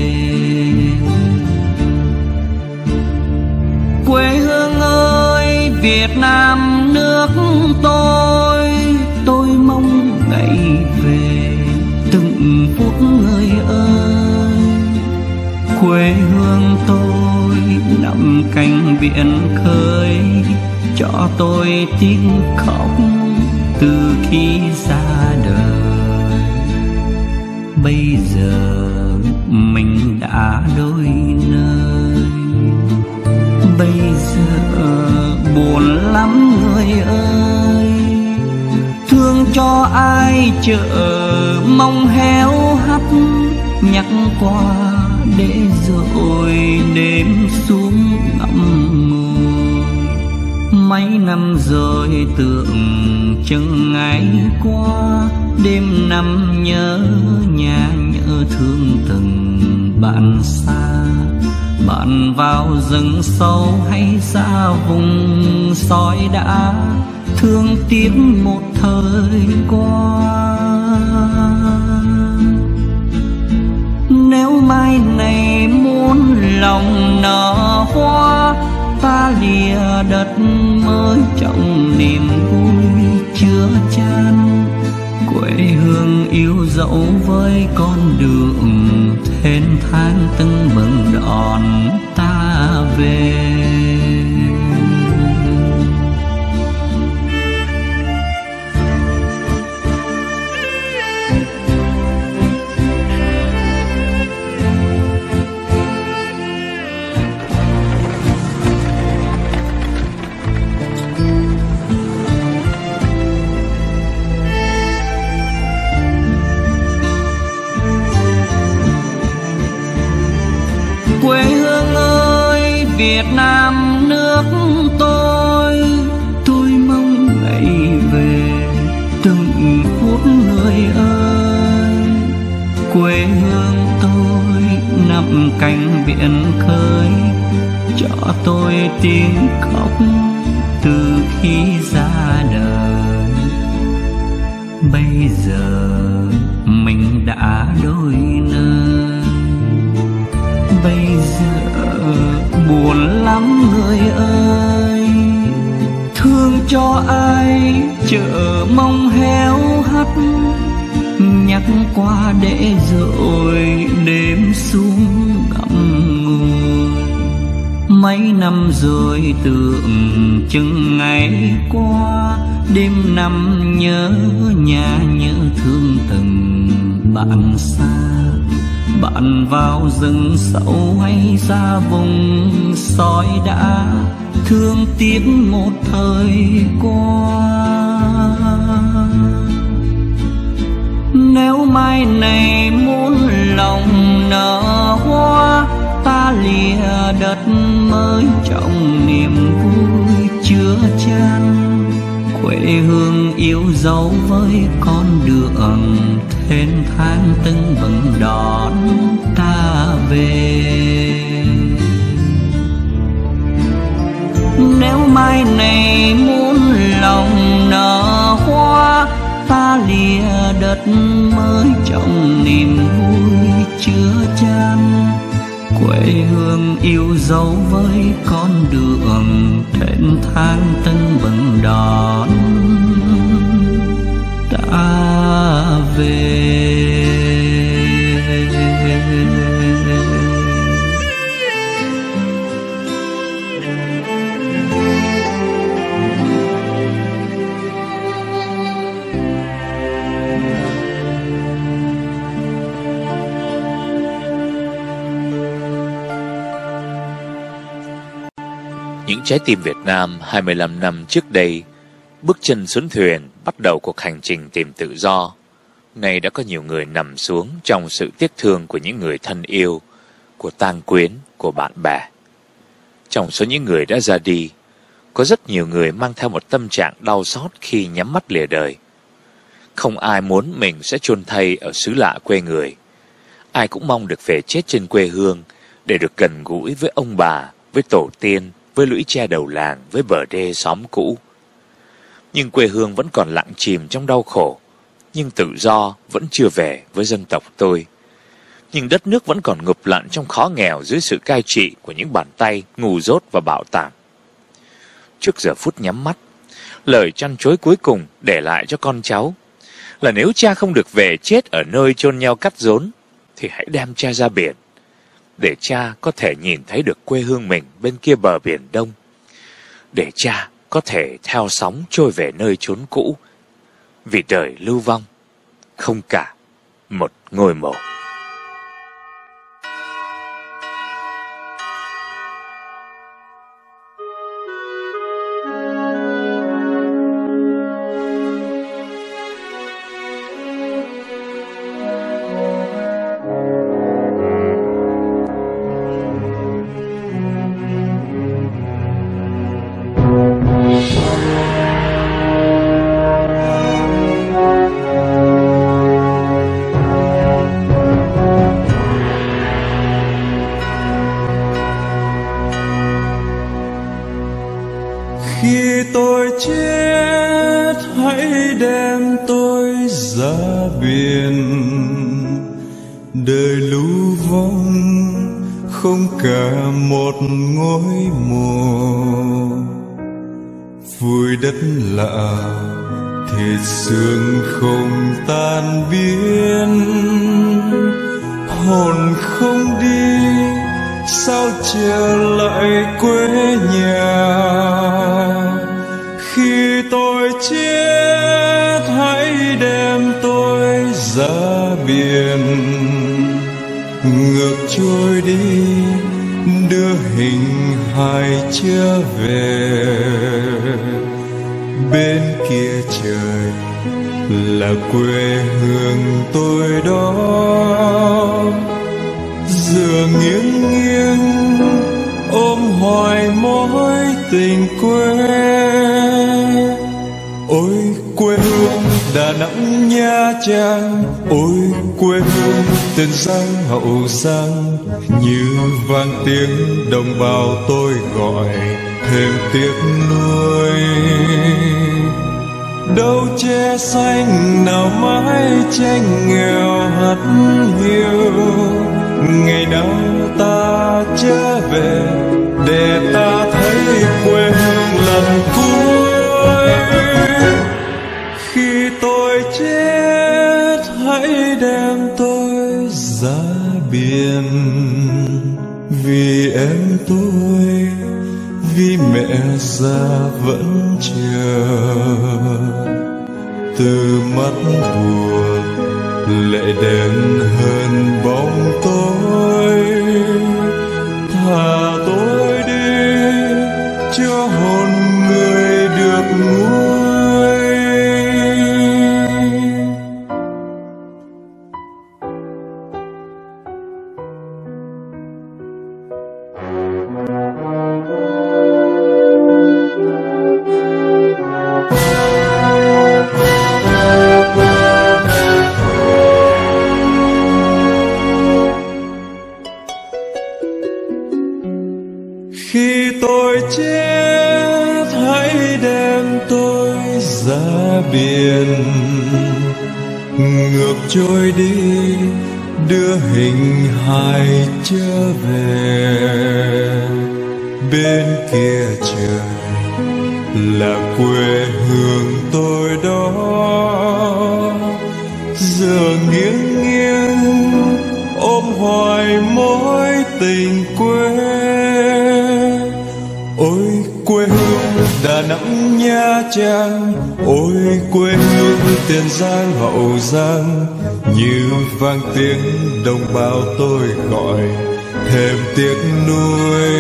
Quê hương ơi Việt Nam nước tôi, tôi mong ngày về từng phút người ơi. Quê hương tôi nằm cạnh biển khơi, cho tôi tiếng khóc từ khi ra đời. Bây giờ mình đã đôi nơi, bây giờ buồn lắm người ơi. Thương cho ai chợ mong héo hắt, nhắc qua để rồi đêm xuống ngậm ngùi. Mấy năm rồi tưởng chừng ngày qua, đêm năm nhớ nhà nhớ thương từng bạn xa. Bạn vào rừng sâu hay xa vùng sói đã, thương tiếc một thời qua. Nếu mai này muốn lòng nở hoa, ta lìa đất mới trong niềm vui chứa chan. Quê hương yêu dẫu với con đường thênh thang tưng bừng đón ta về. Quê hương ơi Việt Nam nước tôi, tôi mong ngày về từng phút người ơi. Quê hương tôi nằm cạnh biển khơi, cho tôi tiếng khóc từ khi ra đời. Bây giờ mình đã đôi nơi, bây giờ buồn lắm người ơi. Thương cho ai chợ mong héo hắt, nhắc qua để rồi đêm xuống ngậm ngùi. Mấy năm rồi tưởng chừng ngày qua, đêm năm nhớ nhà nhớ thương từng bạn xa. Bạn vào rừng sâu hay ra vùng sói đã, thương tiếc một thời qua. Nếu mai này muốn lòng nở hoa, ta lìa đất mới trong niềm vui chứa chan. Quê hương yêu dấu với con đường thênh thang tưng bừng đón ta về. Nếu mai này muốn lòng nở hoa, ta lìa đất mới trong niềm vui chứa chan. Quê hương yêu dấu với con đường thênh thang tưng bừng đón ta về. Những trái tim Việt Nam hai mươi lăm năm trước đây bước chân xuống thuyền bắt đầu cuộc hành trình tìm tự do. Nay đã có nhiều người nằm xuống trong sự tiếc thương của những người thân yêu, của tang quyến, của bạn bè. Trong số những người đã ra đi, có rất nhiều người mang theo một tâm trạng đau xót khi nhắm mắt lìa đời. Không ai muốn mình sẽ chôn thây ở xứ lạ quê người. Ai cũng mong được về chết trên quê hương để được gần gũi với ông bà, với tổ tiên, với lũy tre đầu làng, với bờ đê xóm cũ. Nhưng quê hương vẫn còn lặng chìm trong đau khổ, nhưng tự do vẫn chưa về với dân tộc tôi. Nhưng đất nước vẫn còn ngụp lặn trong khó nghèo dưới sự cai trị của những bàn tay ngu dốt và bạo tàn. Trước giờ phút nhắm mắt, lời trăn trối cuối cùng để lại cho con cháu là nếu cha không được về chết ở nơi chôn nhau cắt rốn, thì hãy đem cha ra biển, để cha có thể nhìn thấy được quê hương mình bên kia bờ biển Đông, để cha có thể theo sóng trôi về nơi chốn cũ, vì đời lưu vong không cả một ngôi mộ. Khi tôi chết hãy đem tôi ra biển, đời lưu vong không cả một ngôi mộ. Vui đất lạ thịt xương không tan biến, hồn không đi sao trở lại quê nhà. Khi tôi chết hãy đem tôi ra biển, ngược trôi đi đưa hình hài trở về. Bên kia trời là quê hương tôi đó, dựa nghiêng nghiêng ôm hoài mối tình quê. Ôi quê hương Đà Nẵng Nha Trang, ôi quê hương Tiền Giang Hậu Giang, như vang tiếng đồng bào tôi gọi thêm tiếc nuối. Đâu che xanh nào mái tranh nghèo hắt hiu, ngày nào ta trở về để ta thấy quê hương lần cuối. Khi tôi chết hãy đem tôi ra biển, vì em tôi, vì mẹ già vẫn chờ. Từ mắt buồn lệ đen hơn bóng tối, thả tôi đi cho hồn người được nguôi. Khi tôi chết hãy đem tôi ra biển, ngược trôi đi đưa hình hài trở về. Bên kia trời là quê hương tôi đó, giờ nghiêng nghiêng ôm hoài mối tình quê. Ôi quê hương Đà Nẵng Nha Trang, ôi quê hương Tiền Giang Hậu Giang, như vang tiếng đồng bào tôi gọi thêm tiếc nuối.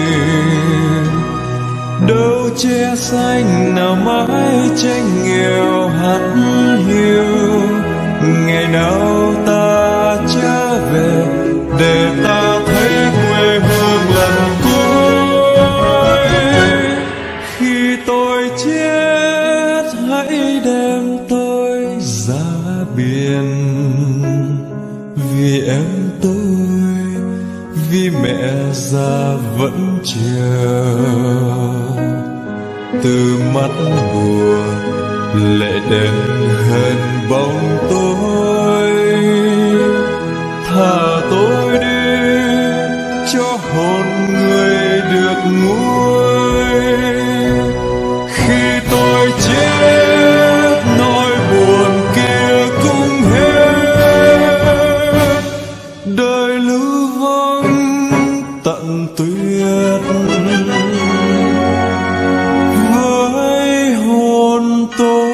Đâu che xanh nào mãi tranh nghèo hắt hiu, ngày nào ta trở về để ta thấy quê hương lần cuối. Khi tôi chết hãy đem tôi ra biển, vì em tôi, vì mẹ già vẫn chờ. Từ mắt buồn lệ đen hơn bóng tối, thả tôi đi cho hồn người được nguôi. Khi tôi chết nỗi buồn kia cũng hết, đời lưu vong tận tuyệt với hồn tôi.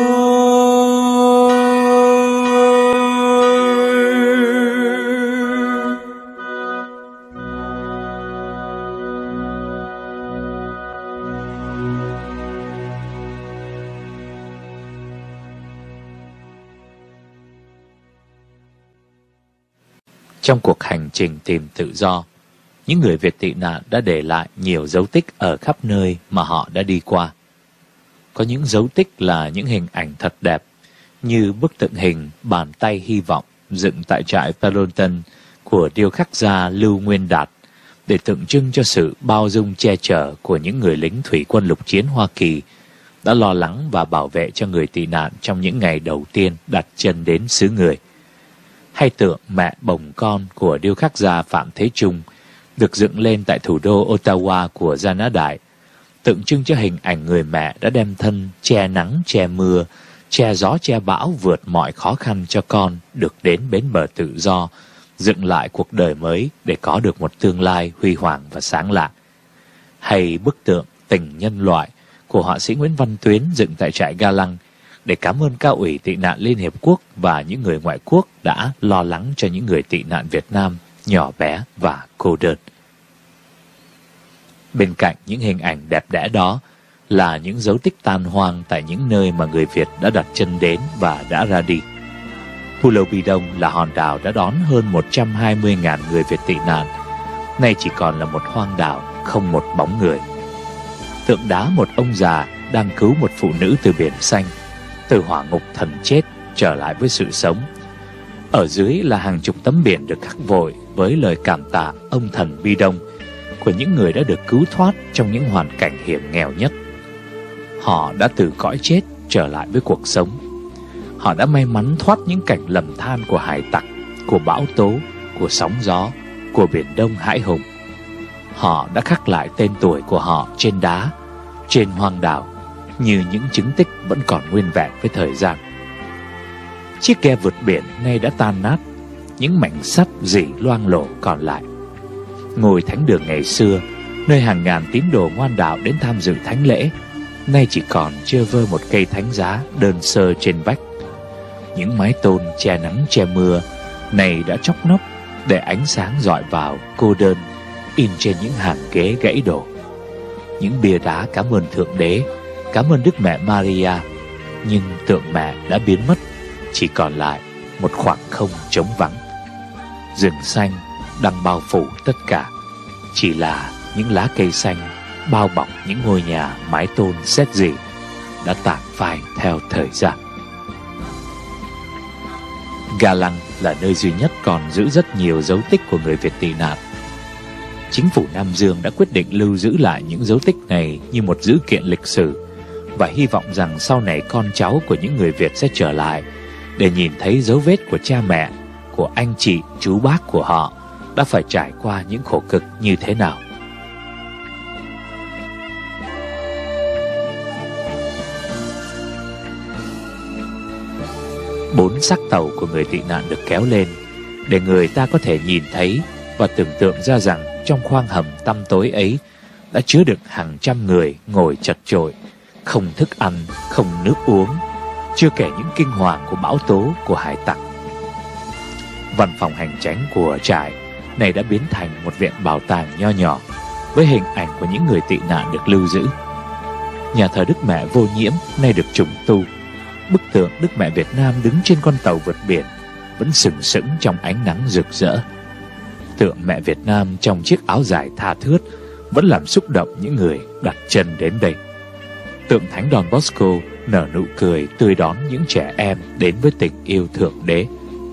Trong cuộc hành trình tìm tự do, những người Việt tị nạn đã để lại nhiều dấu tích ở khắp nơi mà họ đã đi qua. Có những dấu tích là những hình ảnh thật đẹp, như bức tượng hình Bàn tay hy vọng dựng tại trại Pendleton của điêu khắc gia Lưu Nguyên Đạt, để tượng trưng cho sự bao dung che chở của những người lính thủy quân lục chiến Hoa Kỳ đã lo lắng và bảo vệ cho người tị nạn trong những ngày đầu tiên đặt chân đến xứ người. Hay tượng Mẹ bồng con của điêu khắc gia Phạm Thế Trung được dựng lên tại thủ đô Ottawa của Gia Nã Đại, tượng trưng cho hình ảnh người mẹ đã đem thân che nắng che mưa, che gió che bão vượt mọi khó khăn cho con được đến bến bờ tự do, dựng lại cuộc đời mới để có được một tương lai huy hoàng và sáng lạng. Hay bức tượng Tình Nhân Loại của họa sĩ Nguyễn Văn Tuyến dựng tại trại Ga Lăng, để cảm ơn Cao ủy Tị nạn Liên Hiệp Quốc và những người ngoại quốc đã lo lắng cho những người tị nạn Việt Nam nhỏ bé và cô đơn. Bên cạnh những hình ảnh đẹp đẽ đó là những dấu tích tan hoang tại những nơi mà người Việt đã đặt chân đến và đã ra đi. Pulau Bidong là hòn đảo đã đón hơn một trăm hai mươi nghìn người Việt tị nạn, nay chỉ còn là một hoang đảo không một bóng người. Tượng đá một ông già đang cứu một phụ nữ từ biển xanh, từ hỏa ngục thần chết trở lại với sự sống. Ở dưới là hàng chục tấm biển được khắc vội với lời cảm tạ ông thần Bidong của những người đã được cứu thoát trong những hoàn cảnh hiểm nghèo nhất. Họ đã từ cõi chết trở lại với cuộc sống. Họ đã may mắn thoát những cảnh lầm than của hải tặc, của bão tố, của sóng gió, của biển Đông hãi hùng. Họ đã khắc lại tên tuổi của họ trên đá, trên hoang đảo, như những chứng tích vẫn còn nguyên vẹn với thời gian. Chiếc ghe vượt biển nay đã tan nát, những mảnh sắt rỉ loang lổ còn lại. Ngôi thánh đường ngày xưa, nơi hàng ngàn tín đồ ngoan đạo đến tham dự thánh lễ, nay chỉ còn trơ vơ một cây thánh giá đơn sơ trên vách. Những mái tôn che nắng che mưa này đã chóc nốc để ánh sáng dọi vào, cô đơn in trên những hàng ghế gãy đổ. Những bia đá cảm ơn Thượng Đế, cảm ơn Đức Mẹ Maria, nhưng tượng mẹ đã biến mất, chỉ còn lại một khoảng không trống vắng. Rừng xanh đang bao phủ tất cả, chỉ là những lá cây xanh bao bọc những ngôi nhà mái tôn sét rỉ đã tàn phai theo thời gian. Ga Lăng là nơi duy nhất còn giữ rất nhiều dấu tích của người Việt tị nạn. Chính phủ Nam Dương đã quyết định lưu giữ lại những dấu tích này như một dữ kiện lịch sử, và hy vọng rằng sau này con cháu của những người Việt sẽ trở lại để nhìn thấy dấu vết của cha mẹ, của anh chị, chú bác của họ đã phải trải qua những khổ cực như thế nào. Bốn xác tàu của người tị nạn được kéo lên để người ta có thể nhìn thấy và tưởng tượng ra rằng trong khoang hầm tăm tối ấy đã chứa đựng hàng trăm người ngồi chật chội, không thức ăn, không nước uống, chưa kể những kinh hoàng của bão tố, của hải tặc. Văn phòng hành chánh của trại này đã biến thành một viện bảo tàng nho nhỏ với hình ảnh của những người tị nạn được lưu giữ. Nhà thờ Đức Mẹ Vô Nhiễm nay được trùng tu. Bức tượng Đức Mẹ Việt Nam đứng trên con tàu vượt biển vẫn sừng sững trong ánh nắng rực rỡ. Tượng Mẹ Việt Nam trong chiếc áo dài tha thướt vẫn làm xúc động những người đặt chân đến đây. Tượng Thánh Don Bosco nở nụ cười tươi đón những trẻ em đến với tình yêu Thượng Đế.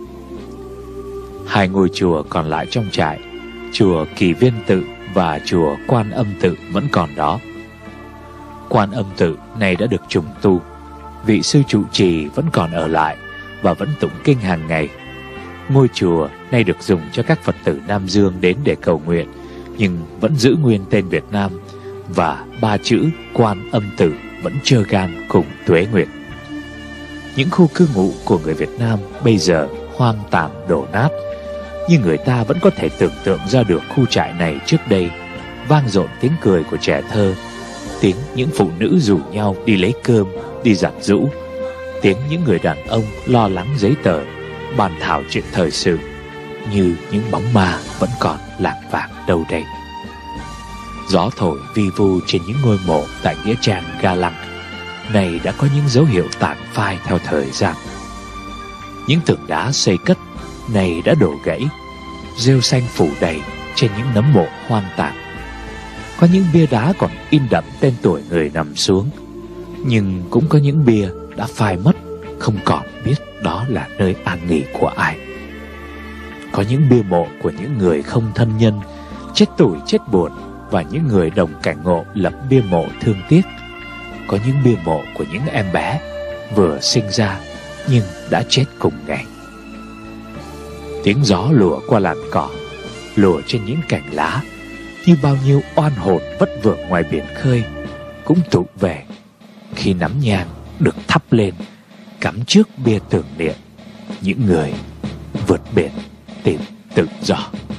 Hai ngôi chùa còn lại trong trại, chùa Kỳ Viên Tự và chùa Quan Âm Tự vẫn còn đó. Quan Âm Tự này đã được trùng tu, vị sư trụ trì vẫn còn ở lại và vẫn tụng kinh hàng ngày. Ngôi chùa nay được dùng cho các Phật tử Nam Dương đến để cầu nguyện, nhưng vẫn giữ nguyên tên Việt Nam, và ba chữ Quan Âm Tự vẫn trơ gan cùng Tuế Nguyệt. Những khu cư ngụ của người Việt Nam bây giờ hoang tàn đổ nát, nhưng người ta vẫn có thể tưởng tượng ra được khu trại này trước đây vang dội tiếng cười của trẻ thơ, tiếng những phụ nữ rủ nhau đi lấy cơm, đi giặt giũ, tiếng những người đàn ông lo lắng giấy tờ, bàn thảo chuyện thời sự, như những bóng ma vẫn còn lạc vàng đâu đây. Gió thổi vi vu trên những ngôi mộ tại nghĩa trang Ga Lăng này đã có những dấu hiệu tàn phai theo thời gian. Những tường đá xây cất này đã đổ gãy, rêu xanh phủ đầy trên những nấm mộ hoang tàn. Có những bia đá còn in đậm tên tuổi người nằm xuống, nhưng cũng có những bia đã phai mất, không còn biết đó là nơi an nghỉ của ai. Có những bia mộ của những người không thân nhân, chết tủi chết buồn, và những người đồng cảnh ngộ lập bia mộ thương tiếc. Có những bia mộ của những em bé vừa sinh ra nhưng đã chết cùng ngày. Tiếng gió lùa qua làn cỏ, lùa trên những cành lá, như bao nhiêu oan hồn vất vưởng ngoài biển khơi cũng tụ về khi nắm nhang được thắp lên, cắm trước bia tưởng niệm những người vượt biển tìm tự do.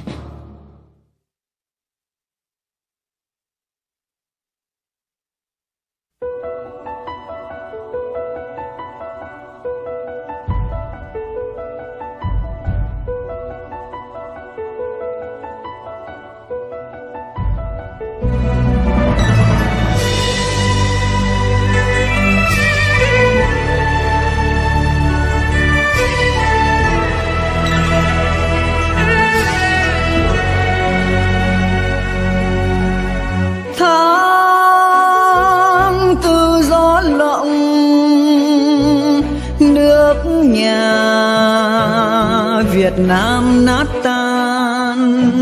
Việt Nam nát tan,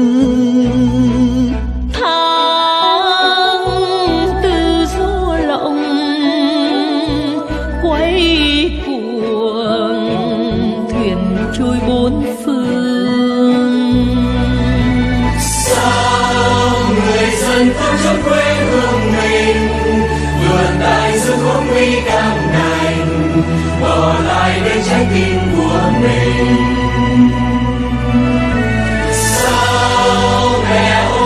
tháng tư gió lộng quay cuồng, thuyền trôi bốn phương. Sao người dân không trong quê hương mình, vượt đại dương khốn nguy cao nành, bỏ lại nơi trái tim của mình. Sao mẹ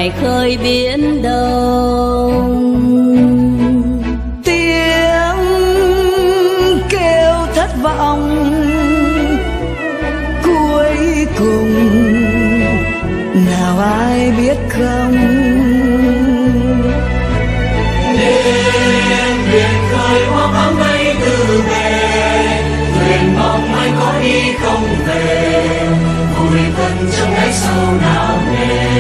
ngoài khơi biển đông. Tiếng kêu thất vọng cuối cùng nào ai biết không? Đêm biển khơi hoa vắng bay từ bề, thuyền mong mai có đi không về, vui thân trong đáy sâu nào nề.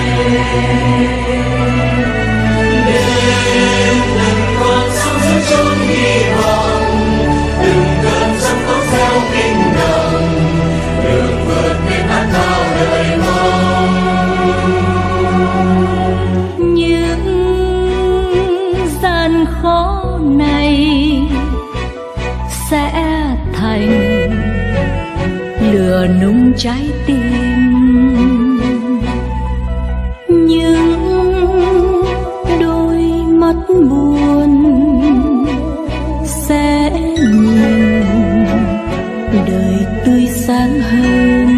Đêm đừng còn sóng giữ chốn hy vọng, đừng cơn sóng tố theo kinh đồng, đường vượt bên át bao đời mong. Những gian khó này sẽ thành lửa nung trái tim, những đôi mắt buồn sẽ nhìn đời tươi sáng hơn.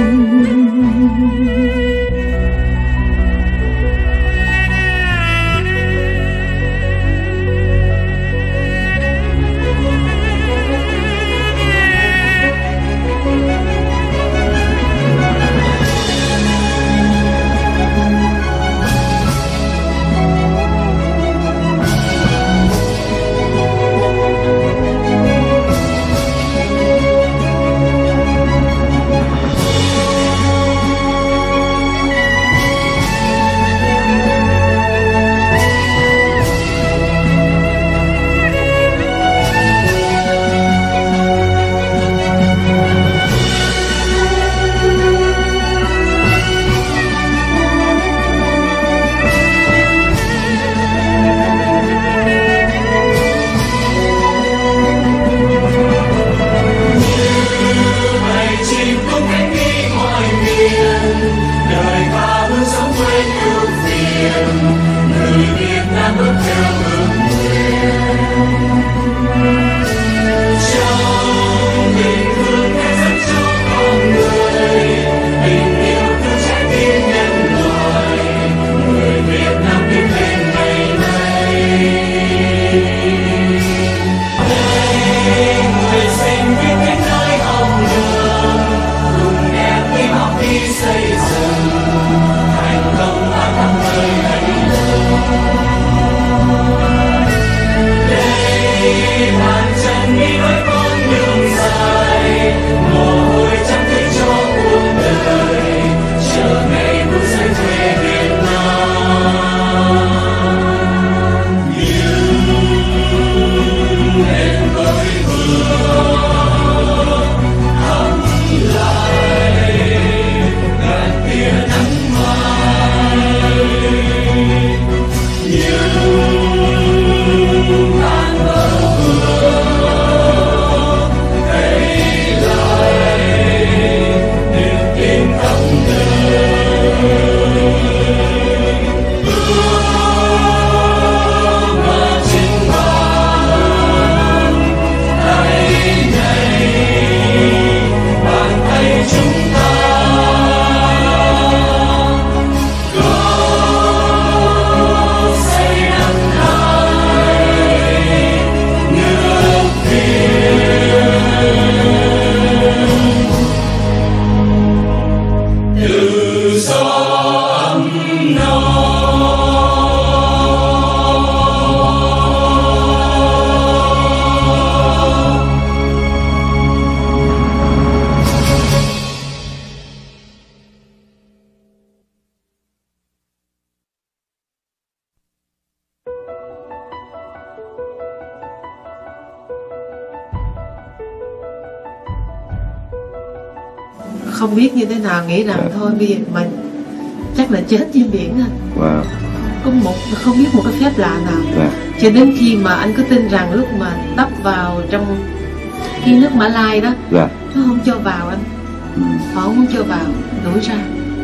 Không biết như thế nào, nghĩ rằng yeah. thôi bây giờ mình chắc là chết trên biển thôi. Wow. Có một không biết một cái phép lạ nào. Yeah. Cho đến khi mà anh cứ tin rằng lúc mà tấp vào trong cái nước Mã Lai đó, yeah. nó không cho vào anh, ừ. họ không muốn cho vào, đuổi ra.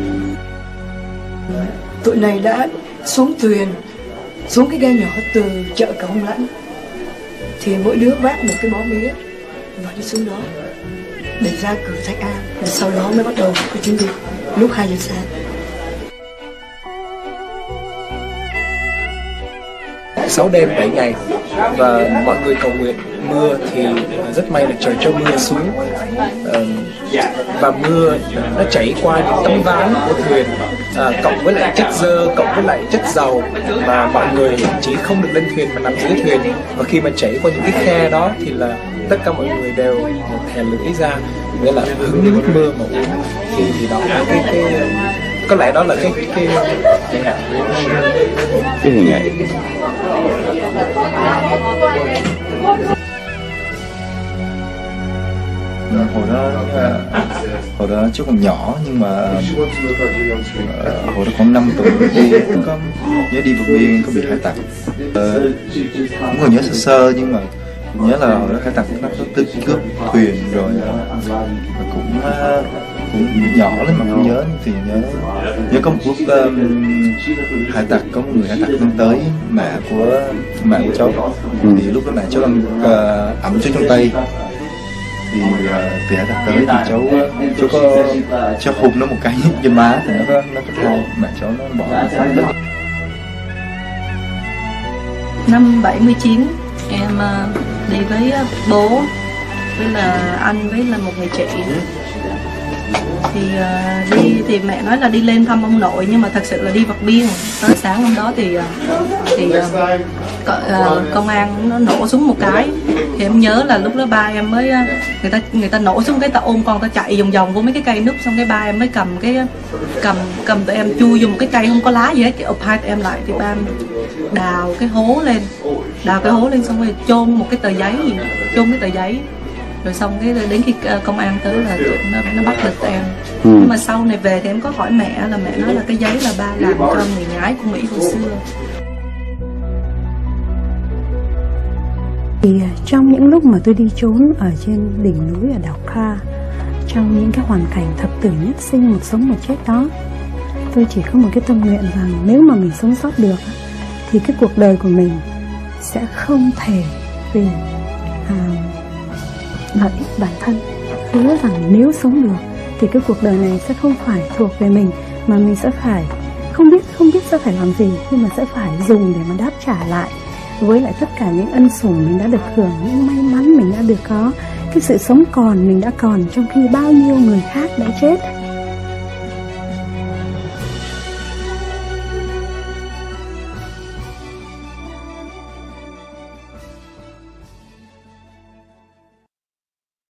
Tụi này đã xuống thuyền, xuống cái ghe nhỏ từ chợ Cầu Hồng Lãnh, thì mỗi đứa vác một cái bó mía và đi xuống đó để ra cửa Thạch An, và sau đó mới bắt đầu cái chuyến đi lúc hai giờ sáng. sáu đêm bảy ngày, và mọi người cầu nguyện mưa thì rất may là trời cho mưa xuống, và mưa nó chảy qua những tấm ván của thuyền, à, cộng với lại chất dơ, cộng với lại chất dầu, mà mọi người chỉ không được lên thuyền mà nằm dưới thuyền. Và khi mà chảy qua những cái khe đó thì là tất cả mọi người đều thè lưỡi ra, nghĩa là hứng nước mưa mà uống. Thì thì đó là cái cái có lẽ đó là cái cái cái hình ảnh. Hồi đó hồi đó chú còn nhỏ, nhưng mà hồi đó khoảng năm tuổi đi có nhớ đi vượt biên có bị hải tặc, cũng còn nhớ sơ sơ, nhưng mà nhớ là hồi đó hải tặc nó có tức cướp thuyền rồi, cũng cũng nhỏ lắm mà không nhớ, thì nhớ nhớ có một lúc um, hải tặc có một người hải tặc lên tới mẹ của mẹ của cháu, ừ. Thì lúc đó mẹ cháu đang uh, ẩm cháu trong tay, thì uh, thì hải tặc tới thì cháu cháu có cháu hôn nó một cái trên má, thì nó có nó có thai, mẹ cháu nó bỏ. Năm bảy mươi chín em uh, đi với bố với là anh với là một người chị, thì uh, đi thì mẹ nói là đi lên thăm ông nội, nhưng mà thật sự là đi vượt biên. Tới sáng hôm đó thì uh, thì uh, uh, công an nó nổ súng một cái, thì em nhớ là lúc đó ba em mới uh, người ta người ta nổ súng cái ta ôm con ta chạy vòng vòng vô mấy cái cây núp, xong cái ba em mới cầm cái cầm cầm tụi em chui vô một cái cây không có lá gì hết, cái ụp hai tụi em lại, thì ba em đào cái hố lên đào cái hố lên xong rồi chôn một cái tờ giấy gì chôn cái tờ giấy, rồi xong cái đến khi công an tới là nó, nó bắt được tụi em. Ừ. Nhưng mà sau này về thì em có hỏi mẹ, là mẹ nói là cái giấy là ba làm cho người nhái của Mỹ hồi xưa. Thì trong những lúc mà tôi đi trốn ở trên đỉnh núi ở đảo Kra, trong những cái hoàn cảnh thập tử nhất sinh, một sống một chết đó, tôi chỉ có một cái tâm nguyện rằng nếu mà mình sống sót được thì cái cuộc đời của mình sẽ không thể vì à, lợi ích bản thân. Hứa rằng nếu sống được thì cái cuộc đời này sẽ không phải thuộc về mình, mà mình sẽ phải không biết không biết sẽ phải làm gì, nhưng mà sẽ phải dùng để mà đáp trả lại với lại tất cả những ân sủng mình đã được hưởng, những may mắn mình đã được có, cái sự sống còn mình đã còn, trong khi bao nhiêu người khác đã chết.